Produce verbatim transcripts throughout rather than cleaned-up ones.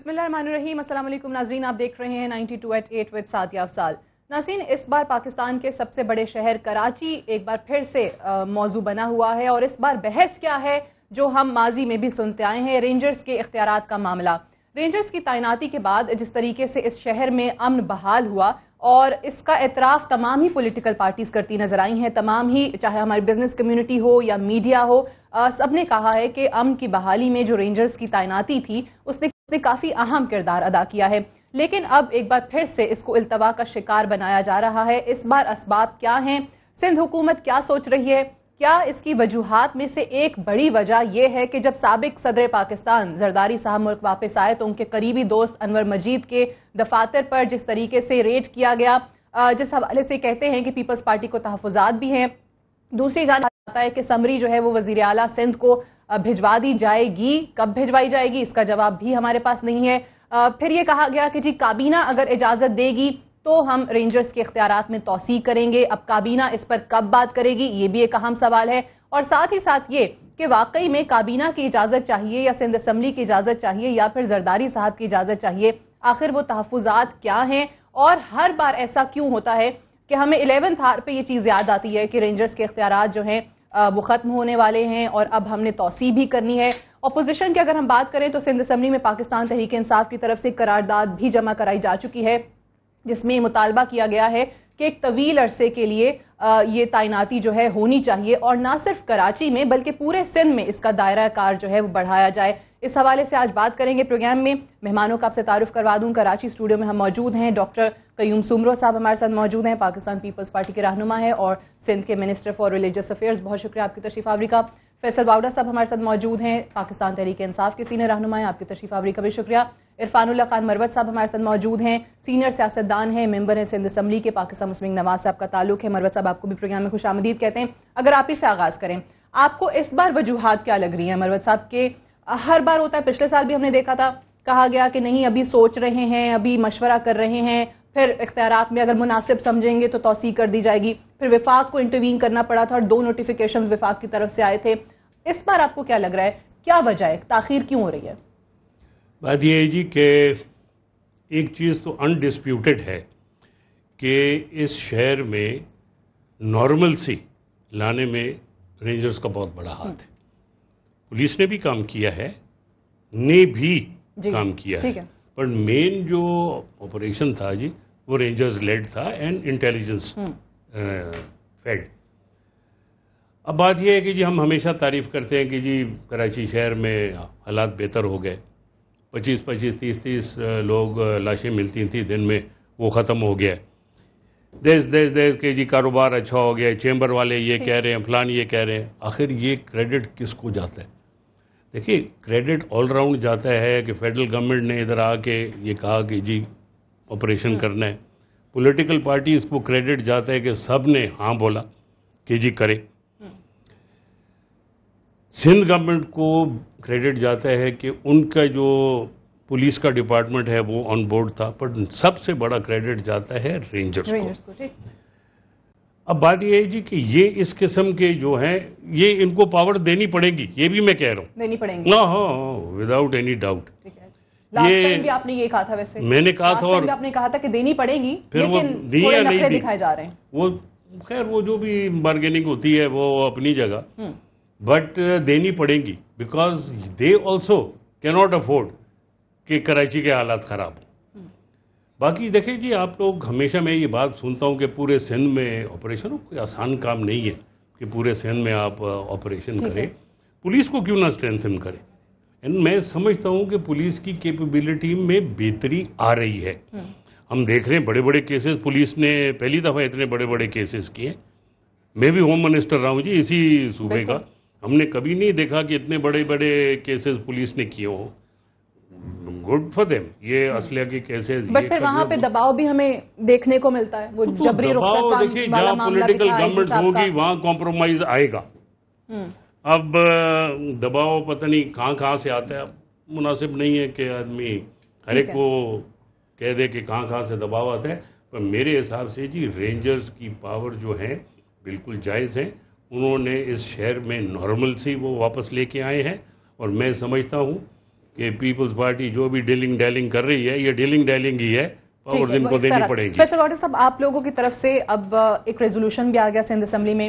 بسم اللہ الرحمن الرحیم. السلام علیکم ناظرین, آپ دیکھ رہے ہیں ninety two eight eight with Sadia Afzal. ناظرین, اس بار پاکستان کے سب سے بڑے شہر کراچی ایک بار پھر سے موضوع بنا ہوا ہے, اور اس بار بحث کیا ہے جو ہم ماضی میں بھی سنتے آئے ہیں, رینجرز کے اختیارات کا معاملہ. رینجرز کی تعیناتی کے بعد جس طریقے سے اس شہر میں امن بحال ہوا, اور اس کا اعتراف تمام ہی پولیٹیکل پارٹیز کرتی نظر آئی ہیں, تمام ہی, چاہے ہماری بزنس کمیونٹی ہو یا میڈیا ہو, سب نے کہا ہے کہ امن کی بحالی میں جو رینجرز کی تعیناتی تھی اس نے نے کافی اہم کردار ادا کیا ہے. لیکن اب ایک بار پھر سے اس کو التوا کا شکار بنایا جا رہا ہے. اس بار اسباب کیا ہیں, سندھ حکومت کیا سوچ رہی ہے؟ کیا اس کی وجوہات میں سے ایک بڑی وجہ یہ ہے کہ جب سابق صدر پاکستان زرداری صاحب ملک واپس آئے تو ان کے قریبی دوست انور مجید کے دفاتر پر جس طریقے سے ریڈ کیا گیا, جس حوالے سے کہتے ہیں کہ پیپلز پارٹی کو تحفظات بھی ہیں. دوسری جانب آتا ہے کہ سمری جو ہے وہ وزیر اعلیٰ سندھ کو بھجوا دی جائے گی, کب بھجوائی جائے گی اس کا جواب بھی ہمارے پاس نہیں ہے. پھر یہ کہا گیا کہ جی کابینہ اگر اجازت دے گی تو ہم رینجرز کے اختیارات میں توسیع کریں گے. اب کابینہ اس پر کب بات کرے گی, یہ بھی ایک اہم سوال ہے. اور ساتھ ہی ساتھ یہ کہ واقعی میں کابینہ کی اجازت چاہیے یا سندھ اسمبلی کی اجازت چاہیے یا پھر زرداری صاحب کی اجازت چاہیے, آخر وہ تحفظات کیا ہیں, اور ہر بار ایسا کیوں ہوتا ہے کہ ہمیں الیونتھ آر پہ یہ چیز یاد آتی ہے کہ رینجرز کے اختیارات جو ہیں وہ ختم ہونے والے ہیں اور اب ہم نے توسیع بھی کرنی ہے. اپوزیشن کی اگر ہم بات کریں تو سندھ اسمبلی میں پاکستان تحریک انصاف کی طرف سے قرارداد بھی جمع کرائی جا چکی ہے, جس میں مطالبہ کیا گیا ہے کہ ایک طویل عرصے کے لیے یہ تعیناتی جو ہے ہونی چاہیے, اور نہ صرف کراچی میں بلکہ پورے سندھ میں اس کا دائرہ کار جو ہے وہ بڑھایا جائے. اس حوالے سے آج بات کریں گے پروگرام میں. مہمانوں کا آپ سے تعارف کروا دوں, کراچی اسٹوڈیو میں ہم موجود ہیں, ڈاکٹر قیوم سومرو صاحب ہمارے ساتھ موجود ہیں, پاکستان پیپلز پارٹی کے رہنما ہے اور سندھ کے منسٹر فار ریلیجس افیئرز. بہت شکریہ آپ کی تشریف آوری کا. فیصل باوڑا صاحب ہمارے ساتھ موجود ہیں, پاکستان تحریک انصاف کے سینئر رہنما ہیں, آپ کی تشریف آوری کا بھی شکریہ. عرفان اللہ خان مروت صاحب ہمارے ساتھ موجود ہیں, سینئر سیاستدان ہیں, ممبر ہیں سندھ اسمبلی کے, پاکستان مسلم نواز صاحب کا تعلق ہے. مروت صاحب آپ کو بھی پروگرام میں خوش آمدید کہتے ہیں. اگر آپ ہی سے آغاز کریں, آپ کو اس بار وجوہات کیا لگ رہی ہیں مروت صاحب کے؟ ہر بار ہوتا ہے, پچھلے سال بھی ہم نے دیکھا تھا, کہا گیا کہ نہیں ابھی سوچ رہے ہیں, ابھی مشورہ کر رہے ہیں, پھر اختیارات میں اگر مناسب سمجھیں گے تو توسیع کر دی جائے گی. پھر وفاق کو انٹروین کرنا پڑا تھا اور دو نوٹیفیکیشنز وفاق کی طرف سے آئے تھے. اس بار آپ کو کیا لگ رہا ہے, کیا وجہ ہے, تاخیر کیوں ہو رہی ہے؟ بات یہ ہے جی کہ ایک چیز تو انڈسپیوٹڈ ہے کہ اس شہر میں نارملسی لانے میں رینجرز کا بہت بڑا ہاتھ ہے. پولیس نے بھی کام کیا ہے, نے بھی جی کام کیا ہے, پر مین جو آپریشن تھا جی وہ رینجرز لیڈ تھا اینڈ انٹیلیجنس فیڈ. اب بات یہ ہے کہ جی ہم ہمیشہ تعریف کرتے ہیں کہ جی کراچی شہر میں حالات بہتر ہو گئے, پچیس پچیس تیس تیس لوگ لاشیں ملتی تھیں دن میں, وہ ختم ہو گیا. دیس دیس دیس کہ جی کاروبار اچھا ہو گیا, چیمبر والے یہ کہہ رہے ہیں, فلان یہ کہہ رہے ہیں. آخر یہ کریڈٹ کس کو جاتا ہے؟ دیکھیے کریڈٹ آل راؤنڈ جاتا ہے کہ فیڈرل گورنمنٹ نے ادھر آ کے یہ کہا کہ جی آپریشن کرنا ہے. پولیٹیکل پارٹیز کو کریڈٹ جاتا ہے کہ سب نے ہاں بولا کہ جی کرے. سندھ گورنمنٹ کو کریڈٹ جاتا ہے کہ ان کا جو پولیس کا ڈپارٹمنٹ ہے وہ آن بورڈ تھا, پر سب سے بڑا کریڈٹ جاتا ہے رینجرز کو. اب بات یہ ہے جی کہ یہ اس قسم کے جو ہیں یہ ان کو پاور دینی پڑے گی, یہ بھی میں کہہ رہا ہوں دینی پڑیں گی. ہاں ہاں وداؤٹ اینی ڈاؤٹ. یہ بھی آپ نے یہ کہا تھا, ویسے میں نے کہا تھا, اور آپ نے کہا تھا کہ دینی پڑے گی, پھر وہ دی یا نہیں دی دکھائے جا رہے ہیں. وہ خیر وہ جو بھی بارگیننگ ہوتی ہے وہ اپنی جگہ, بٹ دینی پڑیں گی because they also can not afford کہ کراچی کے حالات خراب ہوں. باقی دیکھیں جی آپ لوگ, ہمیشہ میں یہ بات سنتا ہوں کہ پورے سندھ میں آپریشن ہو, کوئی آسان کام نہیں ہے کہ پورے سندھ میں آپ آپریشن کریں. پولیس کو کیوں نہ اسٹرینتھن کریں. اینڈ میں سمجھتا ہوں کہ پولیس کی کیپیبلٹی میں بہتری آ رہی ہے. ہم دیکھ رہے ہیں بڑے بڑے کیسز, پولیس نے پہلی دفعہ اتنے بڑے بڑے کیسز کیے. میں بھی ہوم منسٹر رہا ہوں جی اسی صوبے کا, ہم نے کبھی نہیں دیکھا کہ اتنے بڑے بڑے کیسز پولیس نے کیے ہوں. Good for them. یہ اسلحہ کے کیسز, بٹ پھر وہاں پہ دباؤ بھی ہمیں دیکھنے کو ملتا ہے, وہ جبری دباؤ دیکھیں جہاں پولیٹیکل گورنمنٹ ہوگی وہاں کمپرومائز آئے گا. اب دباؤ پتہ نہیں کہاں کہاں سے آتا ہے, مناسب نہیں ہے کہ آدمی ہر ایک کو کہہ دے کہ کہاں کہاں سے دباؤ آتا ہے. پر میرے حساب سے جی رینجرز کی پاور جو ہے بالکل جائز ہیں. انہوں نے اس شہر میں نارمل سی وہ واپس لے کے آئے ہیں, اور میں سمجھتا ہوں کہ پیپلز پارٹی جو بھی ڈیلنگ ڈیلنگ کر رہی ہے یہ ڈیلنگ ڈیلنگ ہی ہے، پاورز ان کو دینی پڑے گی۔ فیصل گوڈی صاحب، آپ لوگوں کی طرف سے اب ایک ریزولوشن بھی آ گیا سندھ اسمبلی میں،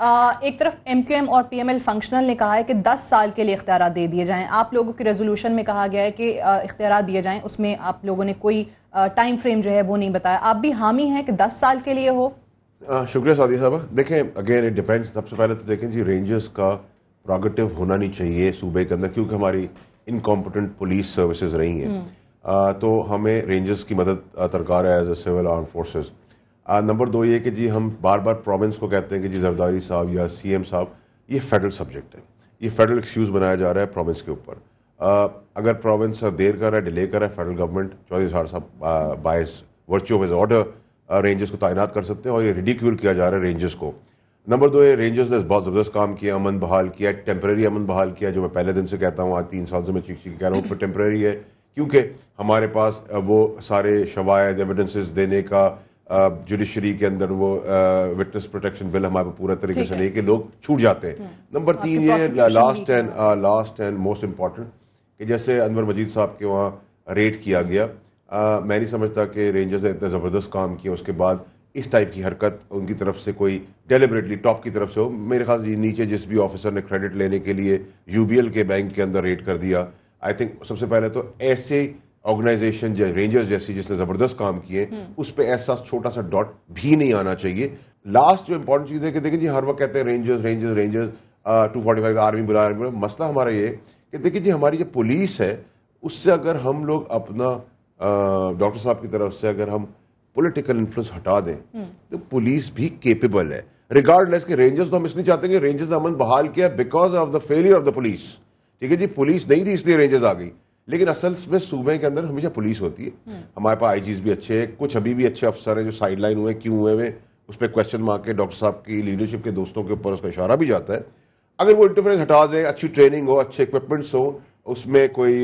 ایک طرف ایم کیو ایم اور پی ایم ایل فنکشنل نے کہا ہے کہ دس سال کے لیے اختیارات دے دیے جائیں، آپ لوگوں کی ریزولوشن میں کہا گیا ہے کہ اختیارات دیے جائیں، اس میں آپ لوگوں نے کوئی ٹائم فریم جو ہے وہ نہیں بتایا، آپ بھی حامی ہیں کہ دس سال کے لیے ہو؟ شکریہ سعدیہ صاحبہ۔ دیکھیں اگین اٹ ڈیپینڈس، سب سے پہلے تو دیکھیں جی رینجرز کا پروگیٹو ہونا نہیں چاہیے صوبے کے اندر، کیونکہ ہماری انکمپٹنٹ پولیس سروسز رہی ہیں، تو ہمیں رینجرز کی مدد درکار ہے as a civil armed forces. Number دو یہ کہ جی ہم بار بار پروونس کو کہتے ہیں کہ جی زرداری صاحب یا سی ایم صاحب یہ فیڈرل سبجیکٹ ہے، یہ فیڈرل ایکسکیوز بنایا جا رہا ہے پروونس کے اوپر۔ اگر پروونس دیر کر رہا ہے، ڈیلے کر رہا ہے، فیڈرل گورنمنٹ چودھری صاحب صاحب باعث ورچو آف آرڈر رینجرز کو تعینات کر سکتے ہیں، اور یہ ریڈیکیول کیا جا رہا ہے رینجرز کو۔ نمبر دو یہ رینجرز نے بہت زبردست کام کیا، امن بحال کیا، ٹیمپریری امن بحال کیا، جو میں پہلے دن سے کہتا ہوں، آج تین سال سے میں چیخ چیخ کہہ رہا ہوں، ٹیمپریری ہے کیونکہ ہمارے پاس وہ سارے شواہد ایویڈنسز دینے کا جوڈیشری کے اندر وہ وٹنس پروٹیکشن بل ہمارے پورا طریقے سے نہیں کہ لوگ چھوٹ جاتے ہیں۔ نمبر تین یہ last and last and most important کہ جیسے انور مجید صاحب کے وہاں ریڈ کیا گیا، میں نہیں سمجھتا کہ رینجرز نے اتنا زبردست کام کیا اس کے بعد اس ٹائپ کی حرکت ان کی طرف سے کوئی ڈیلیبریٹلی ٹاپ کی طرف سے ہو۔ میرے خیال سے نیچے جس بھی آفیسر نے کریڈٹ لینے کے لیے یو بی ایل کے بینک کے اندر ریڈ کر دیا، آئی تھنک سب سے پہلے تو ایسے آرگنائزیشن جو رینجرز جیسی جس نے زبردست کام کیے اس پہ ایسا چھوٹا سا ڈاٹ بھی نہیں آنا چاہیے۔ لاسٹ جو امپورٹنٹ چیز ہے کہ دیکھیں جی ہر وقت کہتے ہیں rangers rangers rangers two forty five army بلا رہے، مسئلہ ہمارا یہ کہ دیکھیں جی ہماری جو پولیس ہے اس سے اگر ہم لوگ اپنا ڈاکٹر صاحب کی طرف سے اگر ہم پولیٹیکل انفلوئنس ہٹا دیں تو پولیس بھی کیپیبل ہے، ریگارڈ لیس کہ رینجرز تو ہم اس لیے چاہتے ہیں کہ رینجرز امن بحال کیا because of the failure of the police, ٹھیک ہے جی، پولیس نہیں تھی اس لیے رینجرز آ گئی، لیکن اصل میں صوبے کے اندر ہمیشہ پولیس ہوتی ہے۔ ہمارے پاس آئی جیز بھی اچھے ہیں، کچھ ابھی بھی اچھے افسر ہیں جو سائڈ لائن ہوئے کیوں ہوئے ہوئے اس پہ کوشچن مارک کے ڈاکٹر صاحب کی لیڈرشپ کے دوستوں کے اوپر اس کا اشارہ بھی جاتا ہے۔ اگر وہ انٹرفیرنس ہٹا دیں، اچھی ٹریننگ ہو، اچھے اکوپمنٹس ہو، اس میں کوئی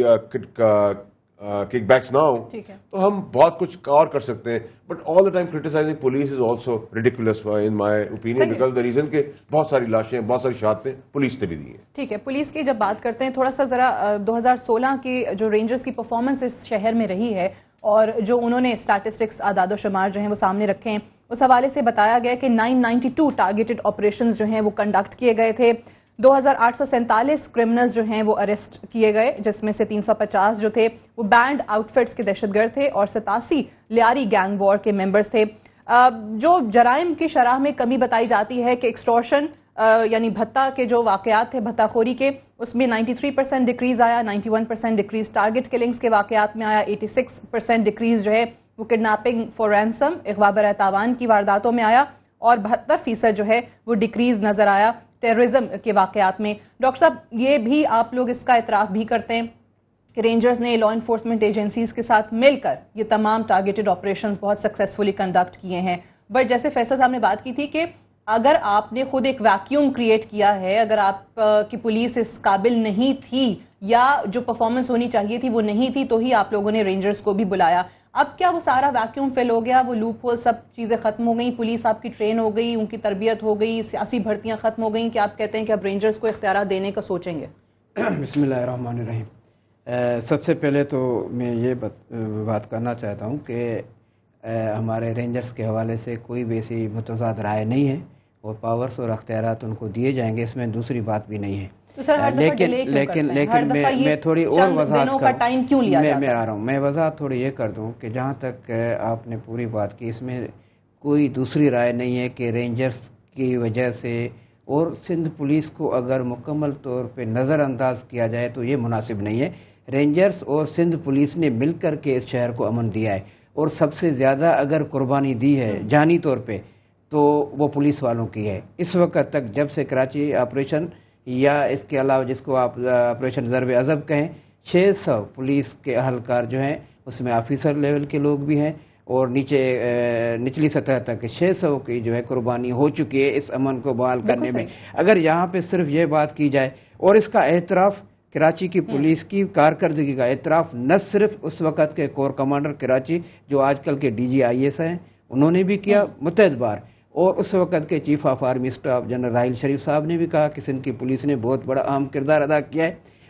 کک بیکس نہ ہو تو ہم بہت کچھ اور کر سکتے ہیں، but all the time criticising police is also ridiculous in my opinion because the reason کہ بہت ساری لاشیں بہت ساری شہادتیں پولیس نے بھی دی ہیں۔ ٹھیک ہے، پولیس کی جب بات کرتے ہیں تھوڑا سا ذرا دو ہزار سولہ کی جو رینجرز کی پرفارمنس اس شہر میں رہی ہے اور جو انہوں نے اسٹیٹسٹکس اعداد و شمار جو ہیں وہ سامنے رکھے ہیں، اس حوالے سے بتایا گیا کہ nine ninety two targeted operations جو ہیں وہ کنڈکٹ کیے گئے تھے، دو ہزار آٹھ سو سینتالیس کرمنلز جو ہیں وہ اریسٹ کیے گئے، جس میں سے تین سو پچاس جو تھے وہ بینڈ آؤٹ فٹس کے دہشت گرد تھے اور ستاسی لیاری گینگ وار کے ممبرز تھے۔ جو جرائم کی شرح میں کمی بتائی جاتی ہے کہ ایکسٹورشن یعنی بھتہ کے جو واقعات تھے بھتہ خوری کے، اس میں نائنٹی تھری پرسینٹ ڈکریز آیا، ninety one percent decrease target killings کے واقعات میں آیا، ایٹی سکس پرسینٹ ڈکریز جو ہے وہ کڈنیپنگ فار رینسم اغوا برائے تاوان کی وارداتوں میں آیا، اور بہتر فیصد جو ہے وہ ڈکریز نظر آیا ٹیررزم کے واقعات میں۔ ڈاکٹر صاحب یہ بھی آپ لوگ اس کا اعتراف بھی کرتے ہیں کہ رینجرز نے لا انفورسمنٹ ایجنسیز کے ساتھ مل کر یہ تمام ٹارگیٹڈ آپریشنز بہت سکسیسفلی کنڈکٹ کیے ہیں، بٹ جیسے فیصل صاحب نے بات کی تھی کہ اگر آپ نے خود ایک ویکیوم کریٹ کیا ہے، اگر آپ کی پولیس اس قابل نہیں تھی یا جو پرفارمنس ہونی چاہیے تھی وہ نہیں تھی تو ہی آپ لوگوں نے رینجرز کو بھی بلایا، اب کیا وہ سارا ویکیوم فل ہو گیا، وہ لوپ ہول سب چیزیں ختم ہو گئیں، پولیس آپ کی ٹرین ہو گئی، ان کی تربیت ہو گئی، سیاسی بھرتیاں ختم ہو گئیں کہ آپ کہتے ہیں کہ اب رینجرز کو اختیارات دینے کا سوچیں گے؟ بسم اللہ الرحمن الرحیم۔ سب سے پہلے تو میں یہ بات کرنا چاہتا ہوں کہ ہمارے رینجرز کے حوالے سے کوئی بھی ایسی متضاد رائے نہیں ہے اور پاورز اور اختیارات ان کو دیے جائیں گے، اس میں دوسری بات بھی نہیں ہے، لیکن لیکن لیکن میں میں تھوڑی اور وضاحت کروں، میں میں آ رہا ہوں میں وضاحت تھوڑی یہ کر دوں کہ جہاں تک آپ نے پوری بات کی، اس میں کوئی دوسری رائے نہیں ہے کہ رینجرز کی وجہ سے اور سندھ پولیس کو اگر مکمل طور پہ نظر انداز کیا جائے تو یہ مناسب نہیں ہے۔ رینجرز اور سندھ پولیس نے مل کر کے اس شہر کو امن دیا ہے، اور سب سے زیادہ اگر قربانی دی ہے جانی طور پہ تو وہ پولیس والوں کی ہے۔ اس وقت تک جب سے کراچی آپریشن یا اس کے علاوہ جس کو آپ آپریشن ضرب عضب کہیں، چھ سو پولیس کے اہلکار جو ہیں اس میں آفیسر لیول کے لوگ بھی ہیں اور نیچے نچلی سطح تک چھ سو کی جو ہے قربانی ہو چکی ہے اس امن کو بحال کرنے میں۔ اگر یہاں پہ صرف یہ بات کی جائے اور اس کا اعتراف کراچی کی پولیس کی کارکردگی کا اعتراف نہ صرف اس وقت کے کور کمانڈر کراچی جو آج کل کے ڈی جی آئی ایس ہیں انہوں نے بھی کیا متعدد بار، اور اس وقت کے chief of army staff general Raheel Sharif صاحب نے بھی کہا کہ سندھ کی پولیس نے بہت بڑا اہم کردار ادا کیا ہے،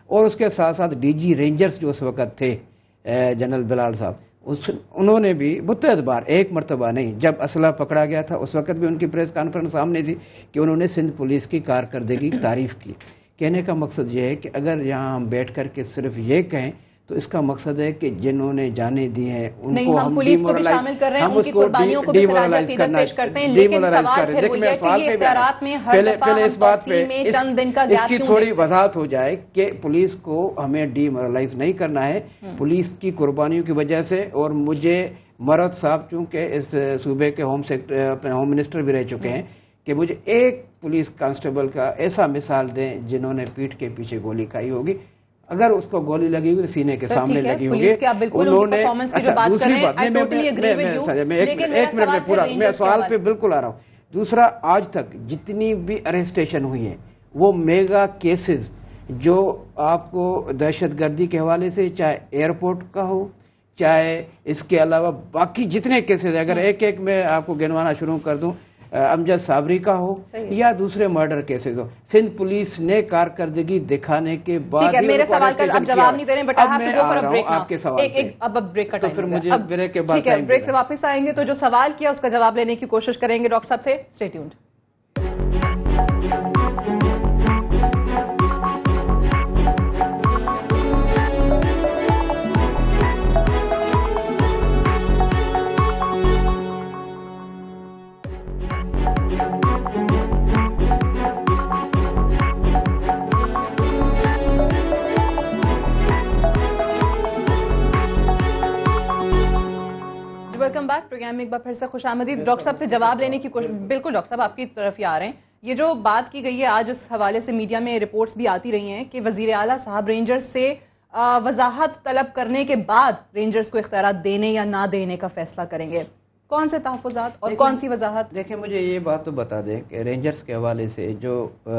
اور اس کے ساتھ ساتھ ڈی جی رینجرز جو اس وقت تھے جنرل بلال صاحب، اس انہوں نے بھی متعدد بار، ایک مرتبہ نہیں، جب اسلحہ پکڑا گیا تھا اس وقت بھی ان کی پریس کانفرنس سامنے تھی کہ انہوں نے سندھ پولیس کی کارکردگی کی تعریف کی. کہنے کا مقصد یہ ہے کہ اگر یہاں ہم بیٹھ کر کے صرف یہ کہیں تو اس کا مقصد ہے کہ جنہوں نے جانے دی ہیں ان کو ہم پولیس کو بھی شامل کر رہے ہیں، ان کی قربانیوں کو بھی خراج عقیدت پیش کرتے ہیں، لیکن سوال پھر وہ یہ ہے کہ یہ اختیارات میں ہر دفعہ ہم توسیع میں چند دن کا گیپ کیوں اس کی تھوڑی وضاحت ہو جائے کہ پولیس کو ہمیں ڈی مورلائز نہیں کرنا ہے پولیس کی قربانیوں کی وجہ سے. اور مجھے مرد صاحب چونکہ اس صوبے کے ہوم سیکٹر ہوم منسٹر بھی رہ چکے ہیں کہ مجھے ایک پولیس کانسٹیبل کا ایسا مثال دیں جنہوں نے پیٹھ کے پیچھے گولی کھائی ہوگی، اگر اس کو گولی لگی ہوگی تو سینے کے سامنے لگی ہوگی. انہوں نے اچھا دوسری بات میں ایک منٹ میں پورا میں سوال پہ بالکل آ رہا ہوں. دوسرا، آج تک جتنی بھی ارسٹیشن ہوئی ہیں وہ میگا کیسز جو آپ کو دہشت گردی کے حوالے سے، چاہے ایئرپورٹ کا ہو چاہے اس کے علاوہ باقی جتنے کیسز، اگر ایک ایک میں آپ کو گنوانا شروع کر دوں، امجد صابری کا ہو یا دوسرے مرڈر کیسز ہو، سندھ پولیس نے کارکردگی دکھانے کے بعد میرے سوال کا اب جواب نہیں دے رہے، بٹ اب میں آ رہا ہوں آپ کے سوال پہ. اب اب بریک کا تو پھر مجھے بریک کے بعد بریک سے واپس آئیں گے تو جو سوال کیا اس کا جواب لینے کی کوشش کریں گے ڈاکٹر صاحب سے. Stay tuned. Welcome back. Programme میں ایک بار پھر سے خوش آمدید. ڈاکٹر صاحب سے جواب لینے کی کوشش، بالکل ڈاکٹر صاحب آپ کی طرف ہی آ رہے ہیں. یہ جو بات کی گئی ہے آج اس حوالے سے میڈیا میں رپورٹس بھی آتی رہی ہیں کہ وزیر اعلیٰ صاحب رینجرز سے وضاحت طلب کرنے کے بعد رینجرز کو اختیارات دینے یا نہ دینے کا فیصلہ کریں گے. کون سے تحفظات اور کون سی وضاحت؟ دیکھیں مجھے یہ بات تو بتا دیں کہ رینجرز کے حوالے سے جو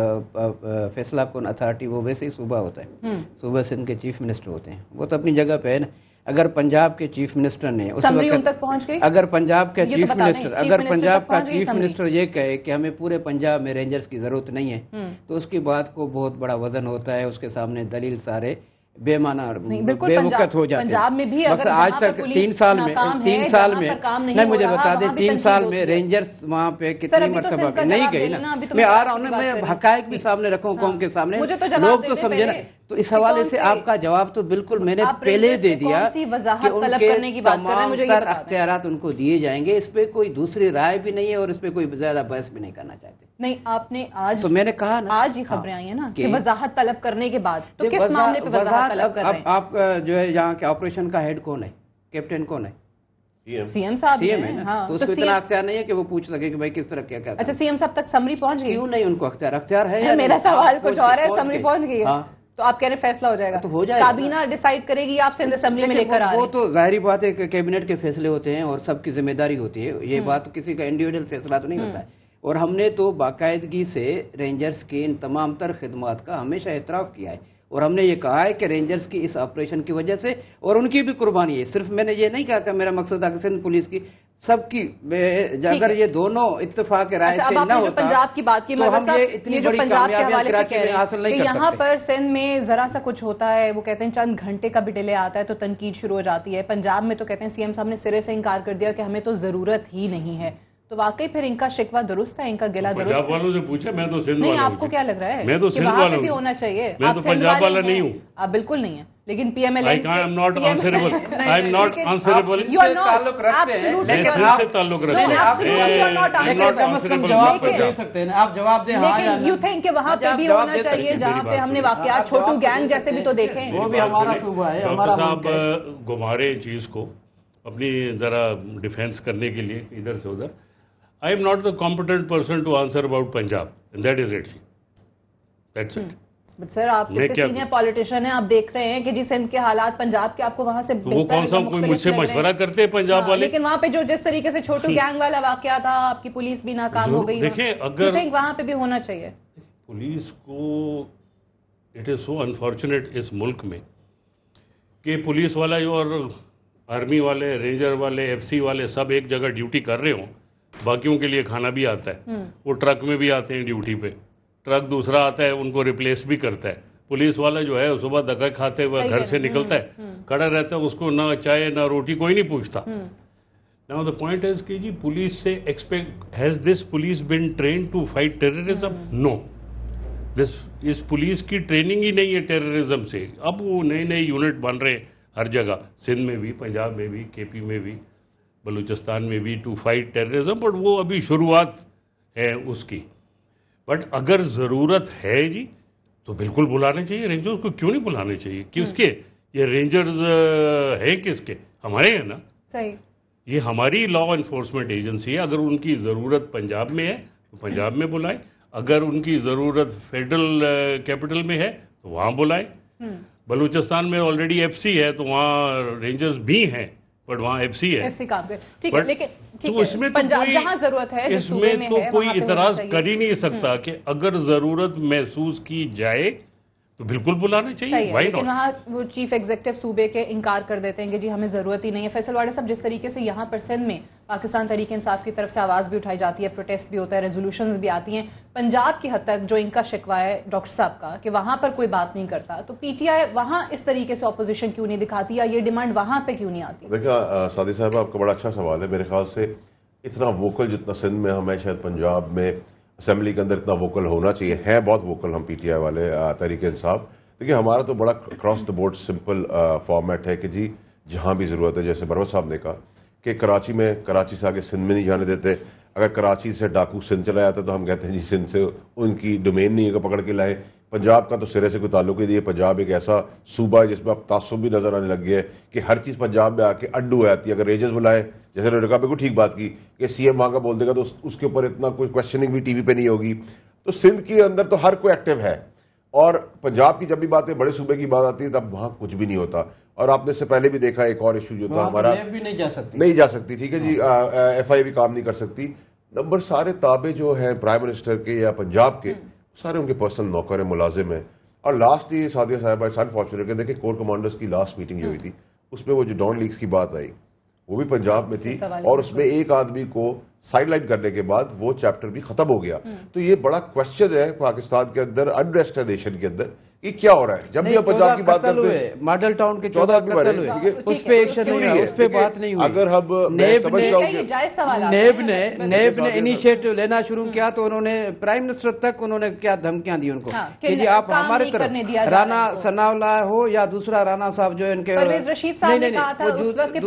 فیصلہ کن اتھارٹی وہ ویسے ہی صوبہ ہوتا ہے، صوبہ سندھ کے چیف منسٹر ہوتے ہیں، وہ تو اپنی جگہ پہ ہے نا. اگر پنجاب کے چیف منسٹر نے اس وقت اگر پنجاب کا چیف منسٹر اگر پنجاب کا چیف منسٹر یہ کہے کہ ہمیں پورے پنجاب میں رینجرز کی ضرورت نہیں ہے تو اس کی بات کو بہت بڑا وزن ہوتا ہے، اس کے سامنے دلیل سارے بے معنی بے وقت ہو جاتے ہیں. بس آج تک تین سال میں تین سال میں نہیں مجھے بتا دیں تین سال میں رینجرز وہاں پہ کتنی مرتبہ نہیں گئی نا. میں آ رہا ہوں نا، میں حقائق بھی سامنے رکھوں قوم کے سامنے، لوگ تو سمجھے نا. تو اس حوالے سے آپ کا جواب تو بالکل میں نے پہلے دے دیا کہ ان کے تمام تر اختیارات ان کو دیے جائیں گے. اس پہ کوئی دوسری رائے بھی نہیں ہے اور اس پہ کوئی زیادہ بحث بھی نہیں کرنا چاہتے. نہیں، آپ نے آج تو میں نے کہا نا آج ہی خبریں آئی ہیں نا کہ وضاحت طلب کرنے کے بعد تو کس معاملے پہ وضاحت طلب کر رہے ہیں؟ آپ جو ہے یہاں کے آپریشن کا ہیڈ کون ہے، کیپٹن کون ہے؟ سی ایم صاحب. سی ایم ہے نا، تو اس کو اتنا اختیار نہیں ہے کہ وہ پوچھ سکے کہ بھائی کس طرح کیا کیا. اچھا، سی ایم صاحب تک سمری پہنچ گئی؟ کیوں نہیں ان کو اختیار اختیار ہے. میرا سوال کچھ اور ہے، سمری پہنچ گئی ہے تو آپ کہہ رہے فیصلہ ہو جائے گا؟ تو ہو جائے گا، کابینہ ڈیسائیڈ کرے گی، آپ سندھ اسمبلی میں لے کر آ رہے ہیں. وہ تو ظاہری بات ہے کہ کیبنٹ کے فیصلے ہوتے ہیں اور سب کی ذمہ داری ہوتی ہے، یہ بات کسی کا انڈیویجول فیصلہ تو نہیں ہوتا ہے. اور ہم نے تو باقاعدگی سے رینجرز کی ان تمام تر خدمات کا ہمیشہ اعتراف کیا ہے اور ہم نے یہ کہا ہے کہ رینجرز کی اس آپریشن کی وجہ سے اور ان کی بھی قربانی ہے. صرف میں نے یہ نہیں کہا کہ میرا مقصد تھا کہ سندھ پولیس کی سب کی، اگر یہ دونوں اتفاق رائے سے نہ ہوتا پنجاب کی بات کی، تو ہم یہ اتنی بڑی کامیابیاں کراچی میں حاصل نہیں کر سکتے. یہاں پر سندھ میں ذرا سا کچھ ہوتا ہے، وہ کہتے ہیں چند گھنٹے کا بھی ڈیلے آتا ہے تو تنقید شروع ہو جاتی ہے. پنجاب میں تو کہتے ہیں سی ایم صاحب نے سرے سے انکار کر دیا کہ ہمیں تو ضرورت ہی نہیں ہے. تو واقعی پھر ان کا شکوہ درست ہے، ان کا گلہ درست ہے؟ پنجاب والوں سے پوچھا، میں تو سندھ نہیں. والا ہوں. آپ کو کیا لگ رہا ہے میں تو سندھ والا ہوں، بھی ہونا چاہیے. میں تو پنجاب والا نہیں ہوں. آپ بالکل نہیں ہیں، لیکن P M L I'm not answerable, I'm not answerable. تعلق رکھتے ہیں میں سندھ سے تعلق رکھتا ہوں. جواب دے سکتے ہیں آپ، جواب دیں ہاں یا لیکن یو تھنک کہ وہاں پہ بھی ہونا چاہیے جہاں پہ ہم نے واقعات چھوٹو گینگ جیسے بھی تو دیکھے ہیں. وہ بھی ہمارا صوبہ ہے، ڈاکٹر صاحب گھما رہے ہیں چیز کو اپنی ذرا ڈیفینس کرنے کے لیے ادھر سے ادھر. I am not the competent person to answer about Punjab, and that is it. That's it. But sir آپ کتنے سینئر پولیٹیشین ہیں، آپ دیکھ رہے ہیں کہ جی سندھ کے حالات پنجاب کے آپ کو وہاں سے وہ کون سا کوئی مجھ سے مشورہ کرتے ہیں پنجاب والے؟ لیکن وہاں پہ جو جس طریقے سے چھوٹو گینگ والا واقعہ تھا، آپ کی پولیس بھی ناکام ہو گئی. دیکھیں اگر وہاں پہ بھی ہونا چاہیے پولیس کو. اٹ از سو انفارچونیٹ اس ملک میں کہ پولیس والا اور آرمی والے، رینجر والے، ایف سی والے سب ایک جگہ ڈیوٹی کر رہے ہوں. باقیوں کے لیے کھانا بھی آتا ہے، وہ ٹرک میں بھی آتے ہیں ڈیوٹی پہ، ٹرک دوسرا آتا ہے ان کو ریپلیس بھی کرتا ہے. पुलिस वाला जो है सुबह दगा खाते हुए घर से निकलता है, खड़ा रहता है, उसको ना चाय ना रोटी कोई नहीं पूछता. Now the point is कि जी पुलिस से expect has this police been trained to fight terrorism? No. This इस पुलिस की ट्रेनिंग ही नहीं है टेररिज्म से. अब वो नए नए यूनिट बन रहे हैं हर जगह, सिंध में भी, पंजाब में भी, केपी में भी, बलूचिस्तान में भी, टू फाइट टेररिज्म, बट वो अभी शुरुआत है उसकी. बट अगर ज़रूरत है जी तो बिल्कुल बुलाने चाहिए. रेंजर्स को क्यों नहीं बुलाने चाहिए? किसके ये रेंजर्स हैं? किसके? हमारे हैं ना. सही. ये हमारी लॉ एनफोर्समेंट एजेंसी है. अगर उनकी ज़रूरत पंजाब में है तो पंजाब में बुलाएं, अगर उनकी ज़रूरत फेडरल कैपिटल में है तो वहाँ बुलाएं. बलूचिस्तान में ऑलरेडी एफसी है तो वहाँ रेंजर्स भी हैं, बट वहाँ एफसी है. एफसी काम कर, ठीक है, लेकिन ठीक तो इसमें तो कोई जहाँ जरूरत है, इसमें तो कोई इतराज कर ही नहीं सकता कि अगर ज़रूरत महसूस की जाए तो बिल्कुल बुलाना चाहिए. Why लेकिन not? वहाँ वो चीफ एग्जीक्यूटिव सूबे के इनकार कर देते हैं कि जी हमें ज़रूरत ही नहीं है. फैसल वाडा साहब, जिस तरीके से यहाँ पर सिंध में पाकिस्तान तहरीक इंसाफ की तरफ से आवाज़ भी उठाई जाती है, प्रोटेस्ट भी होता है, रेजोल्यूशंस भी आती हैं, पंजाब की हद तक जो इनका शिकवा है डॉक्टर साहब का कि वहाँ पर कोई बात नहीं करता, तो पीटीआई वहाँ इस तरीके से अपोजिशन क्यों नहीं दिखाती, या ये डिमांड वहाँ पे क्यों नहीं आती? देखिए सादी साहब, आपका बड़ा अच्छा सवाल है. मेरे ख्याल से इतना वोकल जितना सिंध में हमें, शायद पंजाब में असेंबली के अंदर इतना वोकल होना चाहिए. है बहुत वोकल हम पीटीआई वाले तहरीक इंसाफ. देखिए हमारा तो बड़ा cross the board simple format है कि जी जहाँ भी ज़रूरत है, जैसे बरवत साहब ने कहा कि कराची में, कराची से आगे सिंध में नहीं जाने देते. अगर कराची से डाकू सिंध चला जाता तो हम कहते हैं जी सिंध से उनकी डोमेन नहीं है, पकड़ के लाए. पंजाब का तो सिरे से कोई ताल्लुक ही नहीं है. पंजाब एक ऐसा सूबा है जिसमें अब तासुब भी नजर आने लग गया है कि हर चीज़ पंजाब में आके अड्डू हो जाती है. अगर रेंजर्स बुलाए, जैसे उन्होंने कहा, बिल्कुल ठीक बात की कि सीएम वहाँ का बोल देगा तो उसके ऊपर इतना कोई क्वेश्चनिंग भी टीवी पे नहीं होगी. तो सिंध के अंदर तो हर कोई एक्टिव है, और पंजाब की जब भी बातें बड़े सूबे की बात आती है तब वहाँ कुछ भी नहीं होता. और आपने इससे पहले भी देखा एक और इशू जो था हमारा, भी नहीं जा सकती नहीं जा सकती ठीक है जी, एफ आई भी काम नहीं कर सकती. नंबर सारे ताबे जो है प्राइम मिनिस्टर के या पंजाब के, सारे उनके पर्सनल नौकर हैं, मुलाजिम हैं. और लास्ट ये सादिया साहब अनफॉर्चुनेट, देखिए कोर कमांडर्स की लास्ट मीटिंग जो हुई थी उसमें वो जो डॉन लीग्स की बात आई वो भी पंजाब में थी, और उसमें एक आदमी को साइडलाइन करने के बाद वो चैप्टर भी खत्म हो गया. तो ये बड़ा क्वेश्चन है पाकिस्तान के अंदर, अनरेस्ट है नेशन के अंदर, कि क्या हो रहा है. जब भी हम पंजाब की बात करते हैं, मॉडल टाउन के चौदह आदमी मरे, उस पे एक्शन नहीं है, उस पे बात नहीं हुई. अगर हम नेब ने नेब ने नेब ने ने इनिशिएटिव लेना शुरू किया तो उन्होंने प्राइम मिनिस्टर तक उन्होंने क्या धमकियां दी उनको कि जी आप हमारे तरफ, राना सनाउल्लाह हो या दूसरा राना साहब जो इनके नहीं नहीं